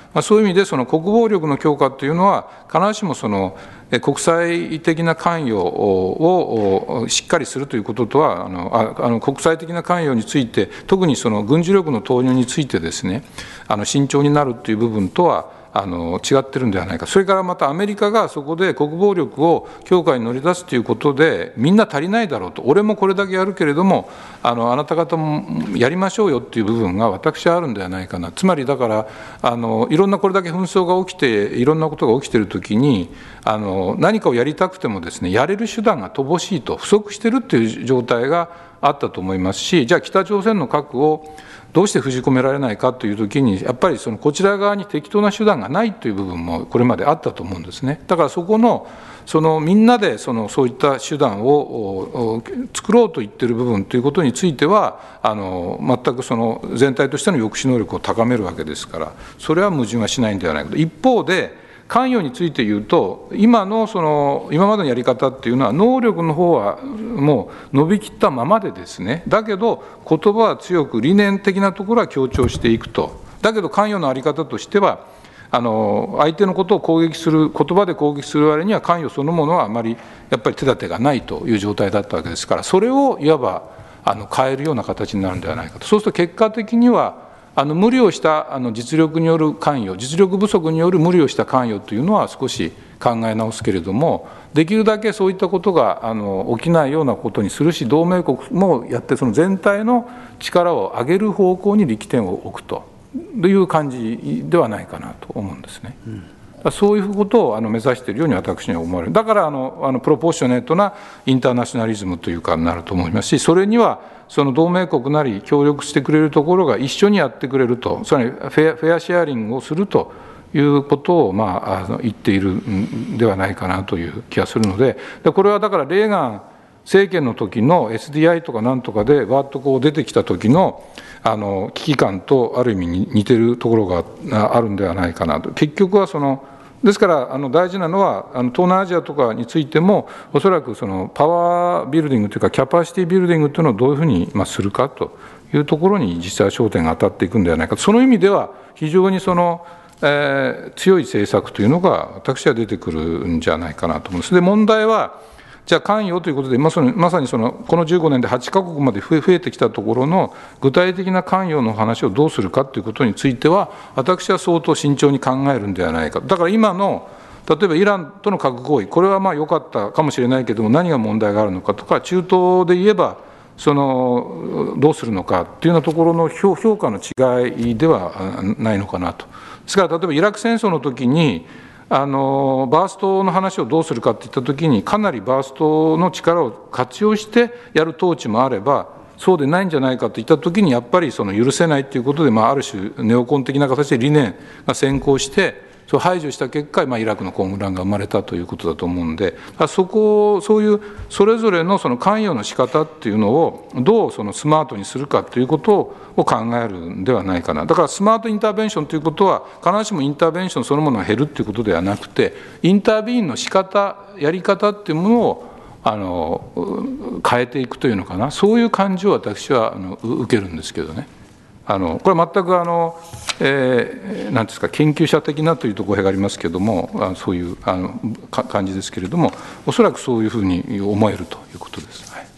そういう意味でその国防力の強化というのは必ずしもその国際的な関与をしっかりするということとは国際的な関与について特にその軍事力の投入についてですね慎重になるという部分とは違ってるんではないか。それからまたアメリカがそこで国防力を強化に乗り出すということでみんな足りないだろうと、俺もこれだけやるけれどもあなた方もやりましょうよっていう部分が私はあるんではないかな。つまりだからいろんなこれだけ紛争が起きていろんなことが起きているときに何かをやりたくてもですねやれる手段が乏しいと不足しているっていう状態があったと思いますし、じゃあ北朝鮮の核をどうして封じ込められないかというときにやっぱりそのこちら側に適当な手段がないという部分もこれまであったと思うんですね。だからそこのみんなでそういった手段を作ろうと言っている部分ということについては全く全体としての抑止能力を高めるわけですから、それは矛盾はしないんではないかと。一方で関与について言うと今までのやり方っていうのは能力の方はもう伸びきったままでですね、だけど言葉は強く理念的なところは強調していくと。だけど関与の在り方としては相手のことを攻撃する言葉で攻撃する割には関与そのものはあまりやっぱり手立てがないという状態だったわけですから、それをいわば変えるような形になるんではないかと。そうすると結果的には無理をした実力による関与、実力不足による無理をした関与というのは少し考え直すけれども、できるだけそういったことが起きないようなことにするし、同盟国もやってその全体の力を上げる方向に力点を置くという感じではないかなと思うんですね。そういうことを目指しているように私には思われる。だからプロポーショネートなインターナショナリズムというかになると思いますし、それにはその同盟国なり協力してくれるところが一緒にやってくれると、つまりフェアシェアリングをするということを言っているんではないかなという気がするので、これはだからレーガン政権の時の SDI とかなんとかでわーっとこう出てきた時の危機感とある意味に似てるところがあるんではないかなと。結局はですから大事なのは東南アジアとかについてもおそらくパワービルディングというかキャパシティビルディングというのをどういうふうにするかというところに実際は焦点が当たっていくんではないかと。その意味では非常に強い政策というのが私は出てくるんじゃないかなと思います。で問題はじゃあ関与ということでまさにこの15年で8カ国まで増えてきたところの具体的な関与の話をどうするかということについては私は相当慎重に考えるんではないか。だから今の例えばイランとの核合意、これは良かったかもしれないけれども何が問題があるのかとか、中東で言えばどうするのかっていうようなところの評価の違いではないのかなと。ですから例えばイラク戦争の時にバーストの話をどうするかっていったときにかなりバーストの力を活用してやる統治もあればそうでないんじゃないかといったときにやっぱり許せないということで、ある種ネオコン的な形で理念が先行してそれを排除した結果イラクの混乱が生まれたということだと思うんで、そういうそれぞれの関与の仕方っていうのをどうスマートにするかということを考えるんではないかな。だからスマートインターベンションということは必ずしもインターベンションそのものが減るということではなくて、インタービーンの仕方やり方っていうものを変えていくというのかな、そういう感じを私は受けるんですけどね。これは全く何ですか研究者的なというと語弊がありますけれどもそういう感じですけれども、おそらくそういうふうに思えるということです。はい、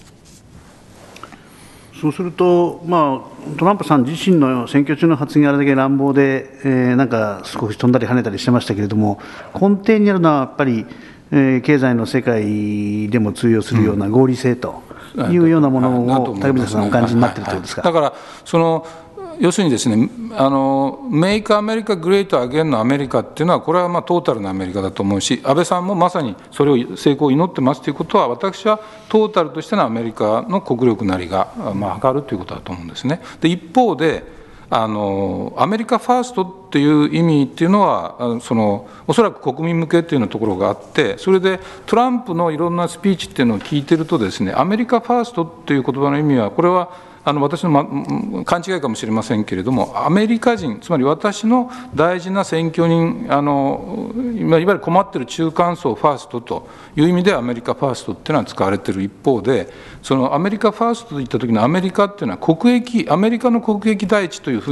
そうすると、トランプさん自身の選挙中の発言あれだけ乱暴で、なんか少し飛んだり跳ねたりしてましたけれども、根底にあるのはやっぱり、経済の世界でも通用するような合理性というようなものを高見さんお感じになっているということですか。 だから要するにですね、メイクアメリカグレートアゲンのアメリカっていうのはこれはトータルなアメリカだと思うし、安倍さんもまさにそれを成功を祈ってますということは、私はトータルとしてのアメリカの国力なりが上がるということだと思うんですね。で一方でアメリカファーストっていう意味っていうのはおそらく国民向けっていうようなところがあって、それでトランプのいろんなスピーチっていうのを聞いてるとですね、アメリカファーストっていう言葉の意味はこれは私の勘違いかもしれませんけれども、アメリカ人、つまり私の大事な選挙人、いわゆる困っている中間層ファーストという意味でアメリカファーストっていうのは使われている一方で、アメリカファーストといった時のアメリカっていうのはアメリカの国益第一というふうにも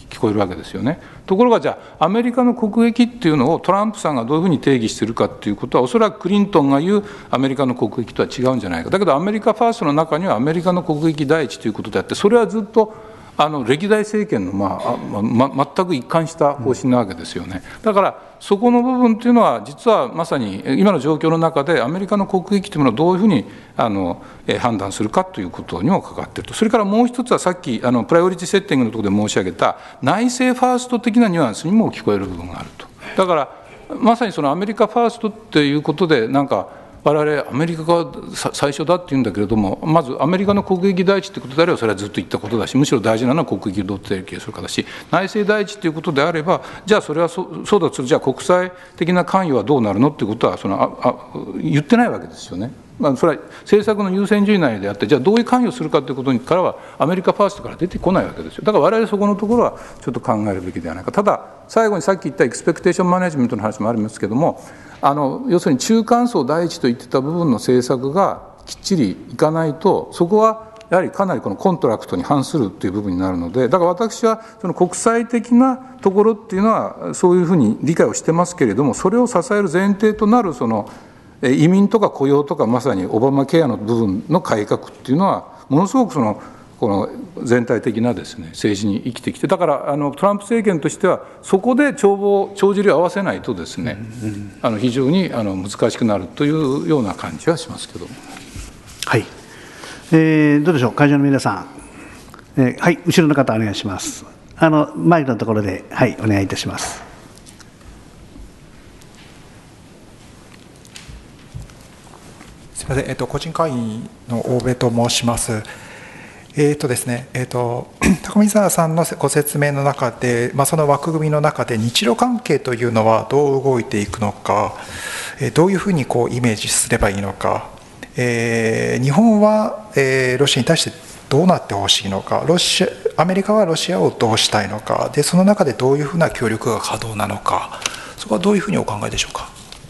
聞こえるわけですよね。ところがじゃあアメリカの国益っていうのをトランプさんがどういうふうに定義しているかっていうことは、おそらくクリントンが言うアメリカの国益とは違うんじゃないか。だけどアメリカファーストの中にはアメリカの国益第一ということであって、それはずっと歴代政権の、全く一貫した方針なわけですよね。だからそこの部分というのは、実はまさに今の状況の中でアメリカの国益というものをどういうふうに判断するかということにも関わっていると。それからもう一つは、さっきプライオリティセッティングのところで申し上げた内政ファースト的なニュアンスにも聞こえる部分があると。だからまさにそのアメリカファーストっていうことで、なんか我々アメリカが最初だっていうんだけれども、まずアメリカの国益第一ということであればそれはずっと言ったことだし、むしろ大事なのは国益をどう提携するかだし、内政第一ということであれば、じゃあそれはそうだとする、じゃあ国際的な関与はどうなるのっていうことは言ってないわけですよね。それは政策の優先順位内であって、じゃあどういう関与するかということからはアメリカファーストから出てこないわけですよ。だから我々そこのところはちょっと考えるべきではないか。ただ最後にさっき言ったエクスペクテーションマネジメントの話もありますけれども、要するに中間層第一と言ってた部分の政策がきっちりいかないと、そこはやはりかなりこのコントラクトに反するという部分になるので、だから私はその国際的なところっていうのはそういうふうに理解をしてますけれども、それを支える前提となるその移民とか雇用とか、まさにオバマケアの部分の改革っていうのはものすごくこの全体的なですね、政治に生きてきて、だからトランプ政権としてはそこで帳尻を合わせないとですね、非常に難しくなるというような感じはしますけど。 はい、どうでしょう、会場の皆さん、はい、後ろの方お願いします。マイクのところで、はい、お願いいたします。 すみません、個人会員の大部と申します。ですね、高見沢さんのご説明の中で、その枠組みの中で日露関係というのはどう動いていくのか、どういうふうにイメージすればいいのか、日本はロシアに対してどうなってほしいのか、アメリカはロシアをどうしたいのかで、その中でどういうふうな協力が可能なのか、そこはどういうふうにお考えでしょうか。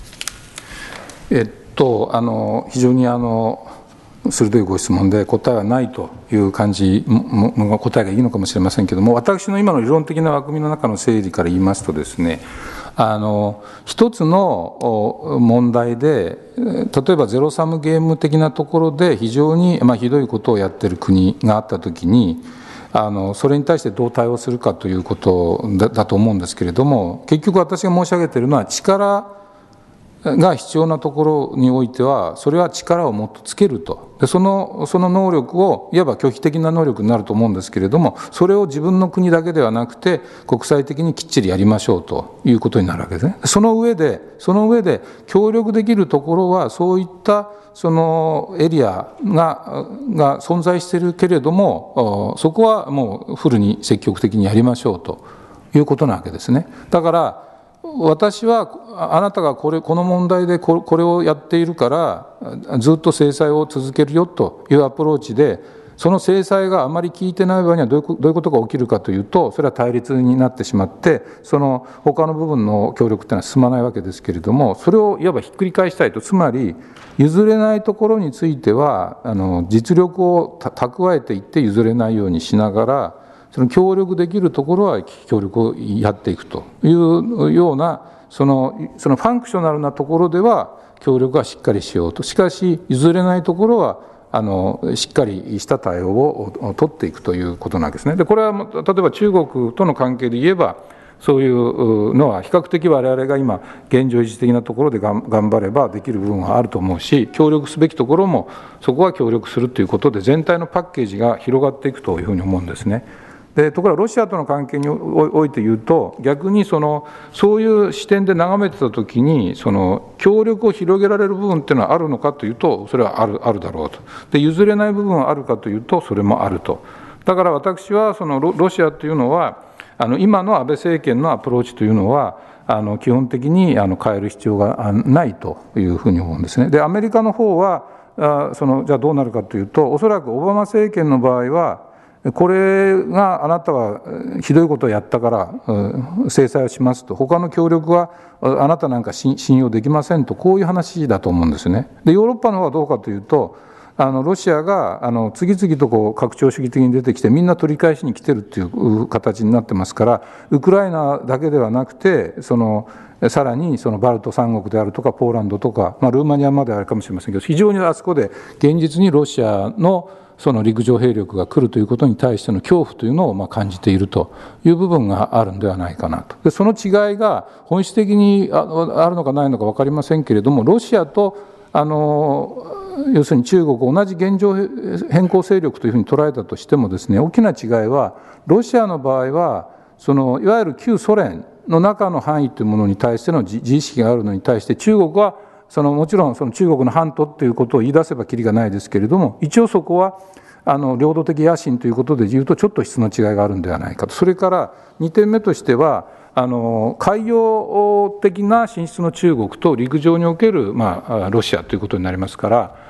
非常に鋭いご質問で、答えはないという感じの答えがいいのかもしれませんけれども、私の今の理論的な枠組みの中の整理から言いますとですね、一つの問題で、例えばゼロサムゲーム的なところで非常にひどいことをやっている国があったときに、それに対してどう対応するかということだと思うんですけれども、結局私が申し上げているのは、力が必要なところにおいては、それは力をもっとつけると。でその能力をいわば拒否的な能力になると思うんですけれども、それを自分の国だけではなくて国際的にきっちりやりましょうということになるわけですね。その上で協力できるところは、そういったそのエリアが存在しているけれども、そこはもうフルに積極的にやりましょうということなわけですね。だから私はあなたがこの問題でこれをやっているからずっと制裁を続けるよというアプローチで、その制裁があまり効いてない場合にはどういうことが起きるかというと、それは対立になってしまって、その他の部分の協力というのは進まないわけですけれども、それをいわばひっくり返したいと。つまり譲れないところについては実力を蓄えていって譲れないようにしながら、その協力できるところは協力をやっていくというような、そのファンクショナルなところでは協力はしっかりしようと。しかし譲れないところはしっかりした対応を取っていくということなんですね。でこれは例えば中国との関係で言えば、そういうのは比較的我々が今現状維持的なところで頑張ればできる部分はあると思うし、協力すべきところもそこは協力するということで、全体のパッケージが広がっていくというふうに思うんですね。でところがロシアとの関係において言うと、逆にそういう視点で眺めてたときに、協力を広げられる部分っていうのはあるのかというと、それはあるだろうと。で譲れない部分はあるかというと、それもあると。だから私はロシアというのは今の安倍政権のアプローチというのは基本的に変える必要がないというふうに思うんですね。でアメリカの方はじゃあどうなるかというと、おそらくオバマ政権の場合は、これがあなたはひどいことをやったから制裁をしますと、他の協力はあなたなんか信用できませんと、こういう話だと思うんですね。でヨーロッパの方はどうかというと、 ロシアが次々と拡張主義的に出てきて、みんな取り返しに来てるっていう形になってますから、ウクライナだけではなくて、さらにバルト三国であるとか、ポーランドとか、ルーマニアまであるかもしれませんけど、非常にあそこで現実にロシアの陸上兵力が来るということに対しての恐怖というのを感じているという部分があるんではないかなと。でその違いが本質的にあるのかないのか分かりませんけれども、ロシアと要するに中国、同じ現状変更勢力というふうに捉えたとしてもですね、大きな違いは、ロシアの場合はいわゆる旧ソ連の中の範囲というものに対しての自意識があるのに対して、中国はもちろん中国の半島ということを言い出せばきりがないですけれども、一応そこは領土的野心ということで言うとちょっと質の違いがあるんではないかと。それから2点目としては、海洋的な進出の中国と陸上におけるロシアということになりますから、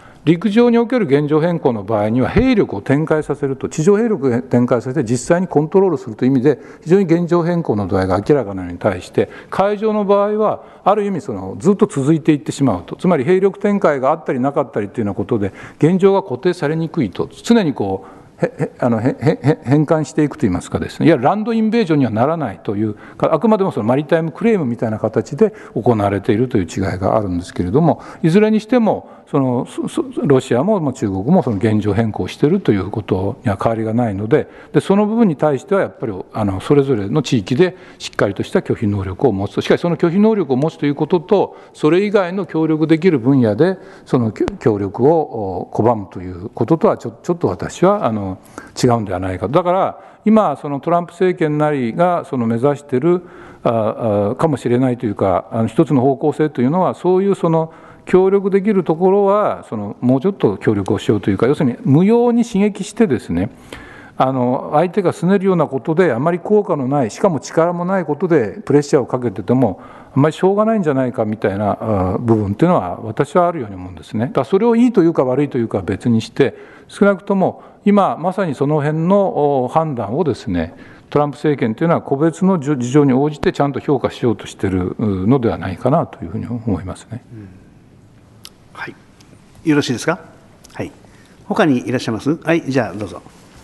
陸上における現状変更の場合には兵力を展開させると、地上兵力を展開させて実際にコントロールするという意味で非常に現状変更の度合いが明らかなのに対して、海上の場合はある意味ずっと続いていってしまうと、つまり兵力展開があったりなかったりというようなことで現状が固定されにくいと、常に変換していくといいますかですね、いやランドインベージョンにはならないという、あくまでもマリタイムクレームみたいな形で行われているという違いがあるんですけれども、いずれにしてもロシアも中国も現状変更しているということには変わりがないので、その部分に対してはやっぱりそれぞれの地域でしっかりとした拒否能力を持つと。しかしその拒否能力を持つということと、それ以外の協力できる分野で協力を拒むということとはちょっと私は違うんではないかと。だから今トランプ政権なりが目指しているかもしれないというか、一つの方向性というのは、そういう協力できるところはもうちょっと協力をしようというか、要するに無用に刺激してですね、相手が拗ねるようなことであまり効果のない、しかも力もないことでプレッシャーをかけててもあんまりしょうがないんじゃないかみたいな部分っていうのは私はあるように思うんですね。だからそれをいいというか悪いというかは別にして、少なくとも今まさにその辺の判断をですね、トランプ政権というのは個別の事情に応じてちゃんと評価しようとしているのではないかなというふうに思いますね。 はい、よろしいですか。はい、他にいらっしゃいます。はい、じゃあどうぞ。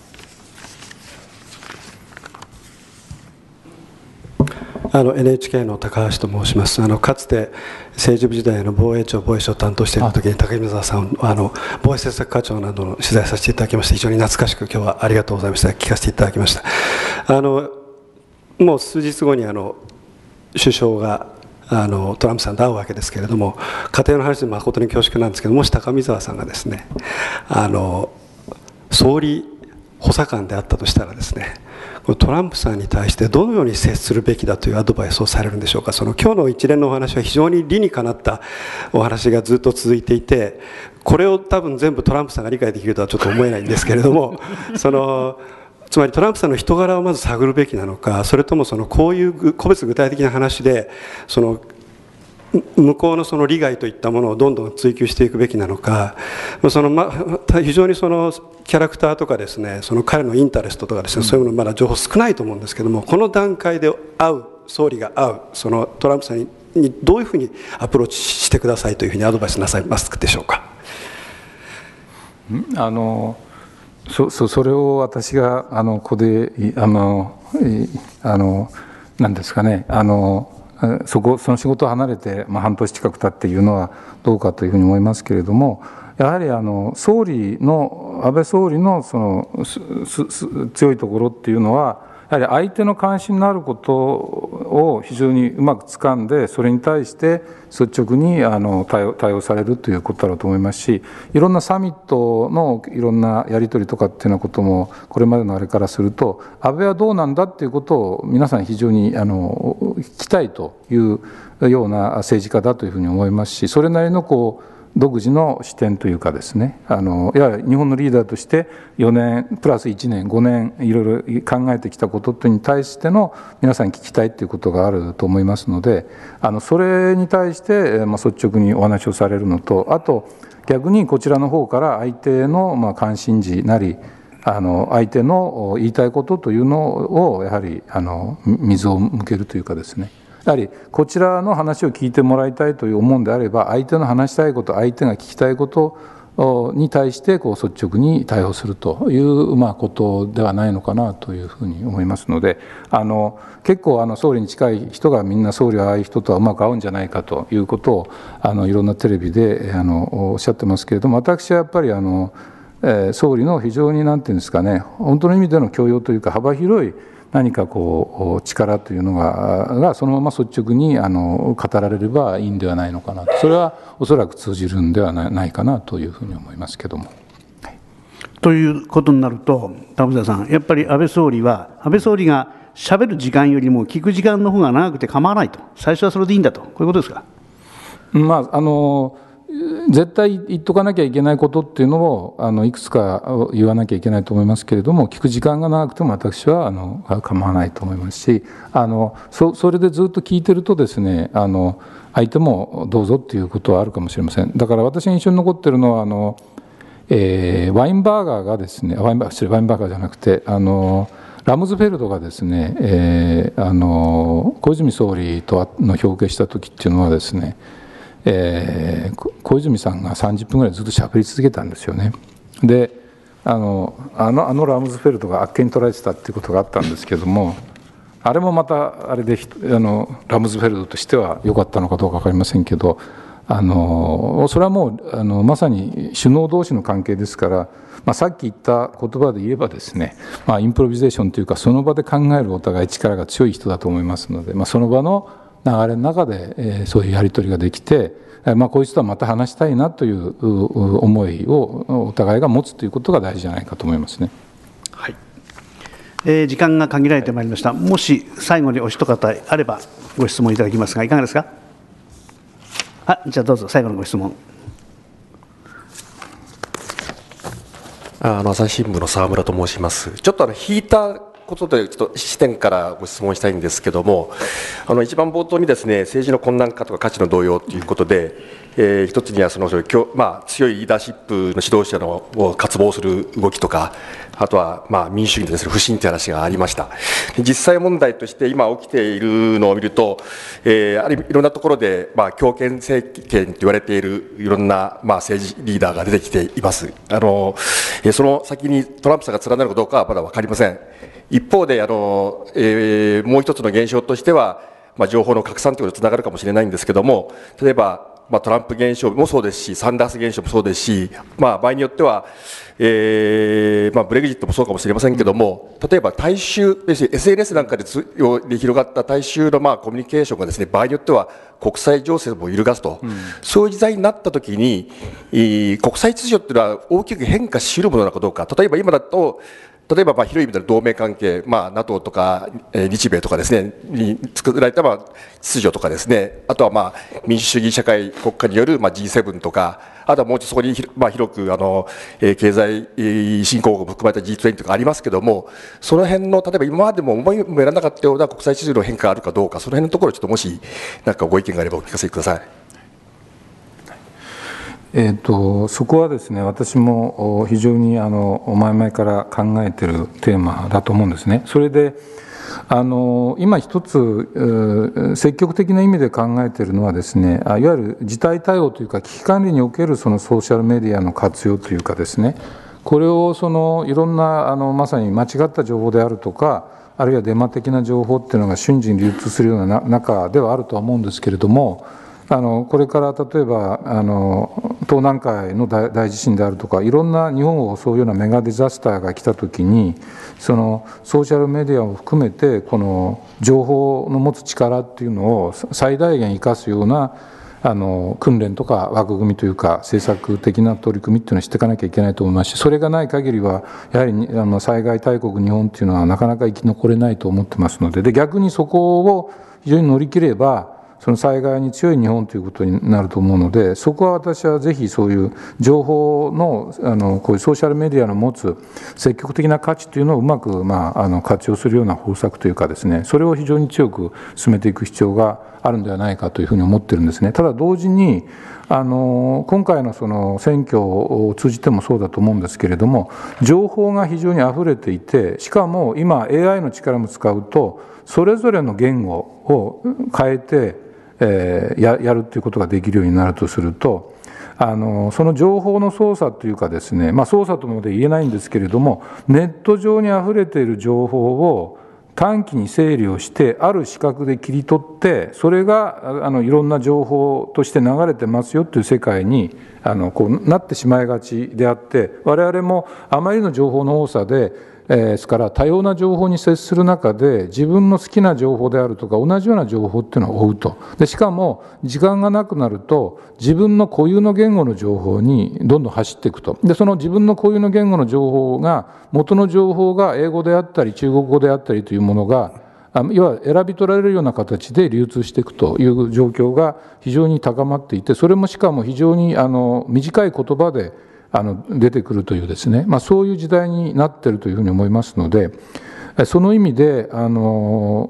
NHK の高橋と申します。かつて政治部時代の防衛庁防衛省を担当しているときに高見沢さん防衛政策課長などの取材させていただきまして、非常に懐かしく今日はありがとうございました。聞かせていただきました。もう数日後に首相がトランプさんと会うわけですけれども、家庭の話で誠に恐縮なんですけど、もし高見沢さんがですね総理補佐官であったとしたらですね、トランプさんに対してどのように接するべきだというアドバイスをされるんでしょうか。今日の一連のお話は非常に理にかなったお話がずっと続いていて、これを多分全部トランプさんが理解できるとはちょっと思えないんですけれどもつまりトランプさんの人柄をまず探るべきなのか、それともこういう個別具体的な話で向こうの利害といったものをどんどん追求していくべきなのか、非常にキャラクターとかですね、彼のインタレストとかですね、そういうものまだ情報少ないと思うんですけども、この段階で総理が会うトランプさんにどういうふうにアプローチしてくださいというふうにアドバイスなさいますでしょうか。 それを私がここで何ですかね、その仕事を離れて半年近く経っていうのはどうかというふうに思いますけれども、やはり安倍総理の強いところっていうのは、やはり相手の関心のあることを非常にうまく掴んで、それに対して率直に対応されるということだろうと思いますし、いろんなサミットのいろんなやり取りとかっていうようなこともこれまでのあれからすると、安倍はどうなんだっていうことを皆さん非常に聞きたいというような政治家だというふうに思いますし、それなりの独自の視点というかですね、いや日本のリーダーとして4年プラス1年5年いろいろ考えてきたことに対しての皆さんに聞きたいということがあると思いますので、それに対して率直にお話をされるのと、あと逆にこちらの方から相手の関心事なり相手の言いたいことというのをやはり水を向けるというかですね、やはりこちらの話を聞いてもらいたいという思うんであれば、相手の話したいこと、相手が聞きたいことに対して率直に対応するということではないのかなというふうに思いますので、結構総理に近い人がみんな総理はああいう人とはうまく合うんじゃないかということをいろんなテレビでおっしゃってますけれども、私はやっぱり総理の非常に何て言うんですかね、本当の意味での教養というか幅広い何か力というのがそのまま率直に語られればいいんではないのかなと、それはおそらく通じるんではないかなというふうに思いますけども。はい、 ということになると、田臥さん、やっぱり安倍総理がしゃべる時間よりも聞く時間の方が長くて構わないと、最初はそれでいいんだと、こういうことですか。 絶対言っとかなきゃいけないことっていうのをいくつか言わなきゃいけないと思いますけれども、聞く時間が長くても私は構わないと思いますし、それでずっと聞いてるとですね、相手もどうぞっていうことはあるかもしれません。だから私が印象に残ってるのはワインバーガーがですね、ワインバーガーじゃなくてラムズフェルドがですね、小泉総理との表敬した時っていうのはですね、小泉さんが30分ぐらいずっと喋り続けたんですよね。でラムズフェルドがあっけに取られてたっていうことがあったんですけども、あれもまたあれでラムズフェルドとしては良かったのかどうか分かりませんけど、それはもうまさに首脳同士の関係ですから、さっき言った言葉で言えばですね、インプロビゼーションというかその場で考えるお互い力が強い人だと思いますので、その場の流れの中で、そういうやり取りができて、こいつとはまた話したいなという思いをお互いが持つということが大事じゃないかと思いますね。 はい、時間が限られてまいりました。もし最後にお一方あればご質問いただきますが、いかがですか。じゃあどうぞ最後のご質問。 朝日新聞の沢村と申します。ちょっと引いたことでちょっと視点からご質問したいんですけども、一番冒頭にですね、政治の困難化とか価値の動揺ということで、一つには強いリーダーシップの指導者を渇望する動きとか、あとは民主主義に対する不信という話がありました。実際問題として今起きているのを見ると、いろんなところで強権政権と言われているいろんな政治リーダーが出てきています。その先にトランプさんが連なるかどうかはまだ分かりません。一方でもう一つの現象としては、情報の拡散ということにつながるかもしれないんですけども、例えばトランプ現象もそうですし、サンダース現象もそうですし、場合によっては、ブレグジットもそうかもしれませんけども、例えば大衆、SNS なんかで広がった大衆のコミュニケーションがですね、場合によっては国際情勢も揺るがすと、そういう時代になったときに、国際秩序っていうのは大きく変化しうるものなのかどうか、例えば今だと、広い意味での同盟関係、NATO とか日米とかですね、に作られた秩序とかですね、あとは民主主義社会国家によるG7 とか、あとはもうちょっとそこに広く経済振興を含まれた G20 とかありますけども、その辺の例えば今までも思いもやらなかったような国際秩序の変化があるかどうか、その辺のところちょっともしご意見があればお聞かせください。 そこはですね、私も非常に前々から考えているテーマだと思うんですね。それで今一つ積極的な意味で考えているのはですね、いわゆる事態対応というか危機管理におけるそのソーシャルメディアの活用というかですね、これをいろんなまさに間違った情報であるとか、あるいはデマ的な情報っていうのが瞬時に流通するような中ではあるとは思うんですけれども、これから例えば東南海の大地震であるとか、いろんな日本を襲うようなメガディザスターが来たときに、そのソーシャルメディアを含めてこの情報の持つ力っていうのを最大限生かすような訓練とか枠組みというか政策的な取り組みっていうのをしていかなきゃいけないと思いますし、それがない限りはやはり災害大国日本っていうのはなかなか生き残れないと思ってますので、逆にそこを非常に乗り切ればその災害に強い日本ということになると思うので、そこは私はぜひそういう情報のこういうソーシャルメディアの持つ積極的な価値というのをうまく活用するような方策というかですね、それを非常に強く進めていく必要があるんではないかというふうに思ってるんですね。ただ同時に今回のその選挙を通じてもそうだと思うんですけれども、情報が非常にあふれていて、しかも今 AI の力も使うとそれぞれの言語を変えてやるということができるようになるとすると、その情報の操作というかですね、操作とまで言えないんですけれども、ネット上にあふれている情報を短期に整理をして、ある視覚で切り取って、それがいろんな情報として流れてますよという世界にこうなってしまいがちであって、我々もあまりの情報の多さですから、多様な情報に接する中で、自分の好きな情報であるとか、同じような情報っていうのを追うと。でしかも、時間がなくなると、自分の固有の言語の情報にどんどん走っていくと。で、その自分の固有の言語の情報が、元の情報が英語であったり、中国語であったりというものが、いわゆる選び取られるような形で流通していくという状況が非常に高まっていて、それもしかも非常に短い言葉で出てくるというですね、そういう時代になっているというふうに思いますので、その意味で我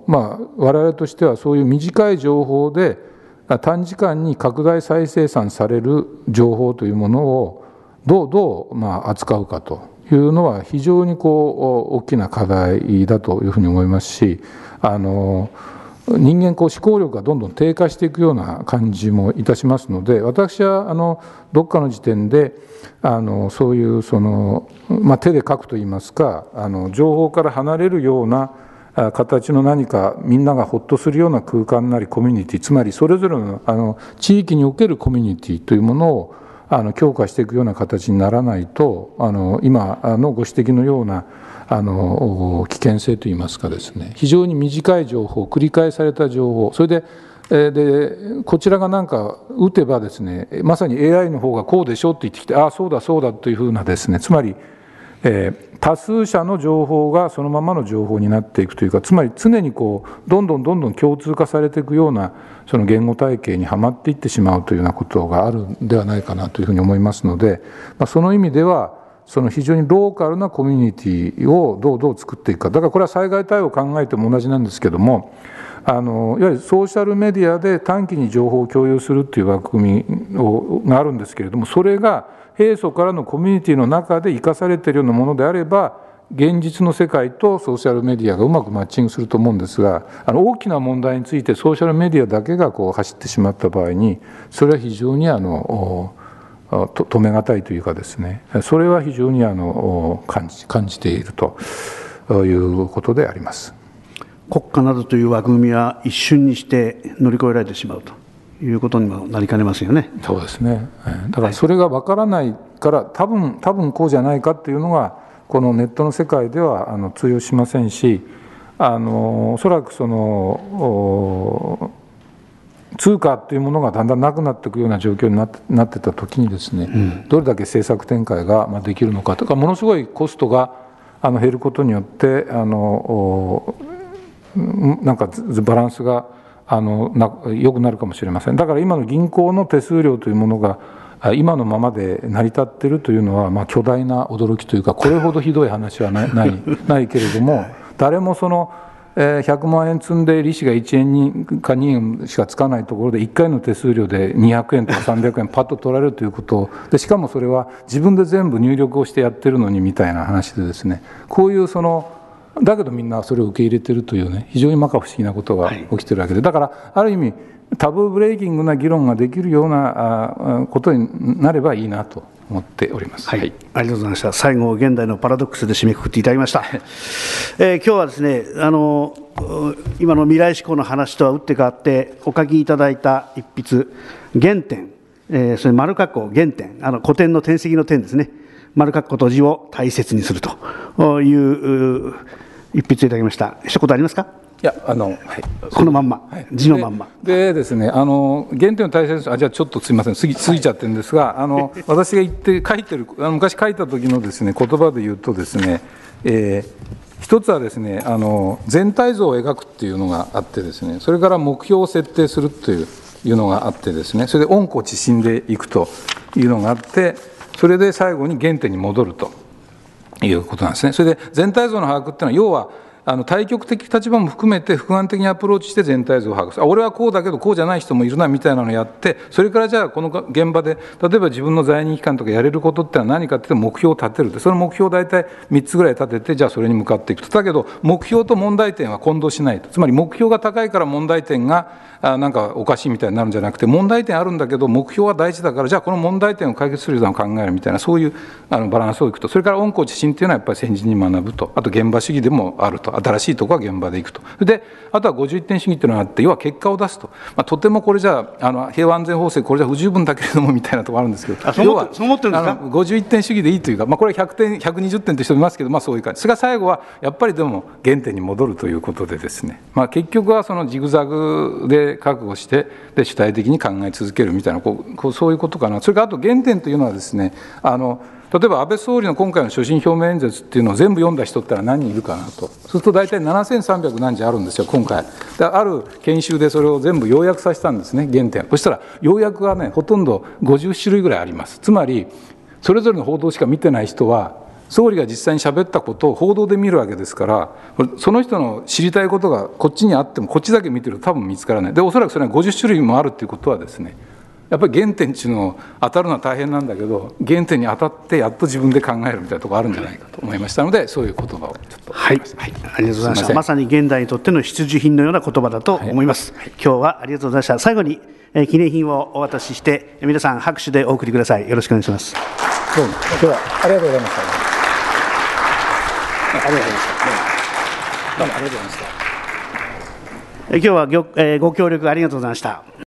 々としてはそういう短い情報で短時間に拡大再生産される情報というものをどう扱うかというのは非常に大きな課題だというふうに思いますし、人間思考力がどんどん低下していくような感じもいたしますので、私はどっかの時点でそういう手で書くといいますか、情報から離れるような形の何かみんながほっとするような空間なりコミュニティ、つまりそれぞれの地域におけるコミュニティというものを強化していくような形にならないと、今のご指摘のような危険性といいますかですね、非常に短い情報、繰り返された情報、それでこちらが何か打てばですね、まさに AI の方がこうでしょって言ってきて、ああそうだそうだというふうなですね、つまり多数者の情報がそのままの情報になっていくというか、つまり常にどんどん共通化されていくようなその言語体系にはまっていってしまうというようなことがあるんではないかなというふうに思いますので、その意味ではその非常にローカルなコミュニティをどう作っていくか。だからこれは災害対応を考えても同じなんですけども、いわゆるソーシャルメディアで短期に情報を共有するっていう枠組みがあるんですけれども、それが平素からのコミュニティの中で生かされているようなものであれば、現実の世界とソーシャルメディアがうまくマッチングすると思うんですが、大きな問題についてソーシャルメディアだけが走ってしまった場合に、それは非常に止め難いというかですね、それは非常に感じているということであります。 国家などという枠組みは一瞬にして乗り越えられてしまうということにもなりかねますよね。 そうですね。だからそれが分からないから、多分こうじゃないかっていうのがこのネットの世界では通用しませんし、おそらくその通貨というものがだんだんなくなっていくような状況になってた時にですね、どれだけ政策展開ができるのかとか、ものすごいコストが減ることによってなんかバランスが良くなるかもしれません。だから今の銀行の手数料というものが今のままで成り立っているというのは、巨大な驚きというか、これほどひどい話はないけれども、誰もその100万円積んで利子が1円か2円しかつかないところで1回の手数料で200円とか300円パッと取られるということで、しかもそれは自分で全部入力をしてやってるのにみたいな話でですね、こういうだけどみんなそれを受け入れてるというね、非常に摩訶不思議なことが起きてるわけで、だからある意味タブーブレイキングな議論ができるようなことになればいいなと思っております。 はい、ありがとうございました。最後、現代のパラドックスで締めくくっていただきました。今日はですね、今の未来志向の話とは打って変わってお書きいただいた一筆、原点、それ丸括弧原点、古典の典籍の点ですね、丸括弧閉じを大切にするという一筆いただきました。一言ありますか？ いやこのまんま、字のまんまでですね、原点の大切さ、じゃあちょっとすみません、過ぎちゃってるんですが、私が書いてる昔書いた時のですね言葉で言うとですね、一つはですね全体像を描くっていうのがあってですね、それから目標を設定するというのがあってですね、それで温故知新でいくというのがあって、それで最後に原点に戻るということなんですね。それで全体像の把握っていうのは、要は対極的立場も含めて、複眼的にアプローチして全体像を把握する。俺はこうだけど、こうじゃない人もいるなみたいなのをやって、それからじゃあ、この現場で、例えば自分の在任期間とかやれることってのは何かっていうと、目標を立てる。その目標を大体3つぐらい立てて、じゃあそれに向かっていくと。だけど、目標と問題点は混同しないと。つまり目標が高いから問題点がなんかおかしいみたいになるんじゃなくて、問題点あるんだけど、目標は大事だから、じゃあこの問題点を解決するような考えるみたいな、そういうバランスをいくと。それから温故知新っていうのはやっぱり先人に学ぶと。あと現場主義でもあると。新しいところは現場でいくと。で、あとは51点主義っていうのがあって、要は結果を出すと。とてもこれじゃあ、平和安全法制、これじゃ不十分だけれどもみたいなところあるんですけど、要は51点主義でいいというか、これは100点、120点という人もいますけど、そういう感じ。それが最後はやっぱりでも原点に戻るということでですね、結局はそのジグザグで覚悟して、で主体的に考え続けるみたいな、そういうことかな。それからあと原点というのはですね、例えば安倍総理の今回の所信表明演説っていうのを全部読んだ人ってのは何人いるかなと。そうすると大体7300何字あるんですよ、今回。ある研修でそれを全部要約させたんですね、原点。そしたら要約がね、ほとんど50種類ぐらいあります。つまり、それぞれの報道しか見てない人は、総理が実際に喋ったことを報道で見るわけですから、その人の知りたいことがこっちにあっても、こっちだけ見てると多分見つからない。で、おそらくそれは50種類もあるっていうことはですね、やっぱり原点っていうのを当たるのは大変なんだけど、原点に当たってやっと自分で考えるみたいなところあるんじゃないかと思いましたので、そういう言葉をちょっと。 はい、ありがとうございました。まさに現代にとっての必需品のような言葉だと思います。今日はありがとうございました。最後に記念品をお渡しして、皆さん拍手でお送りください。よろしくお願いします。 どうも今日はありがとうございました。ありがとうございました。どうもありがとうございました。 今日はご協力ありがとうございました。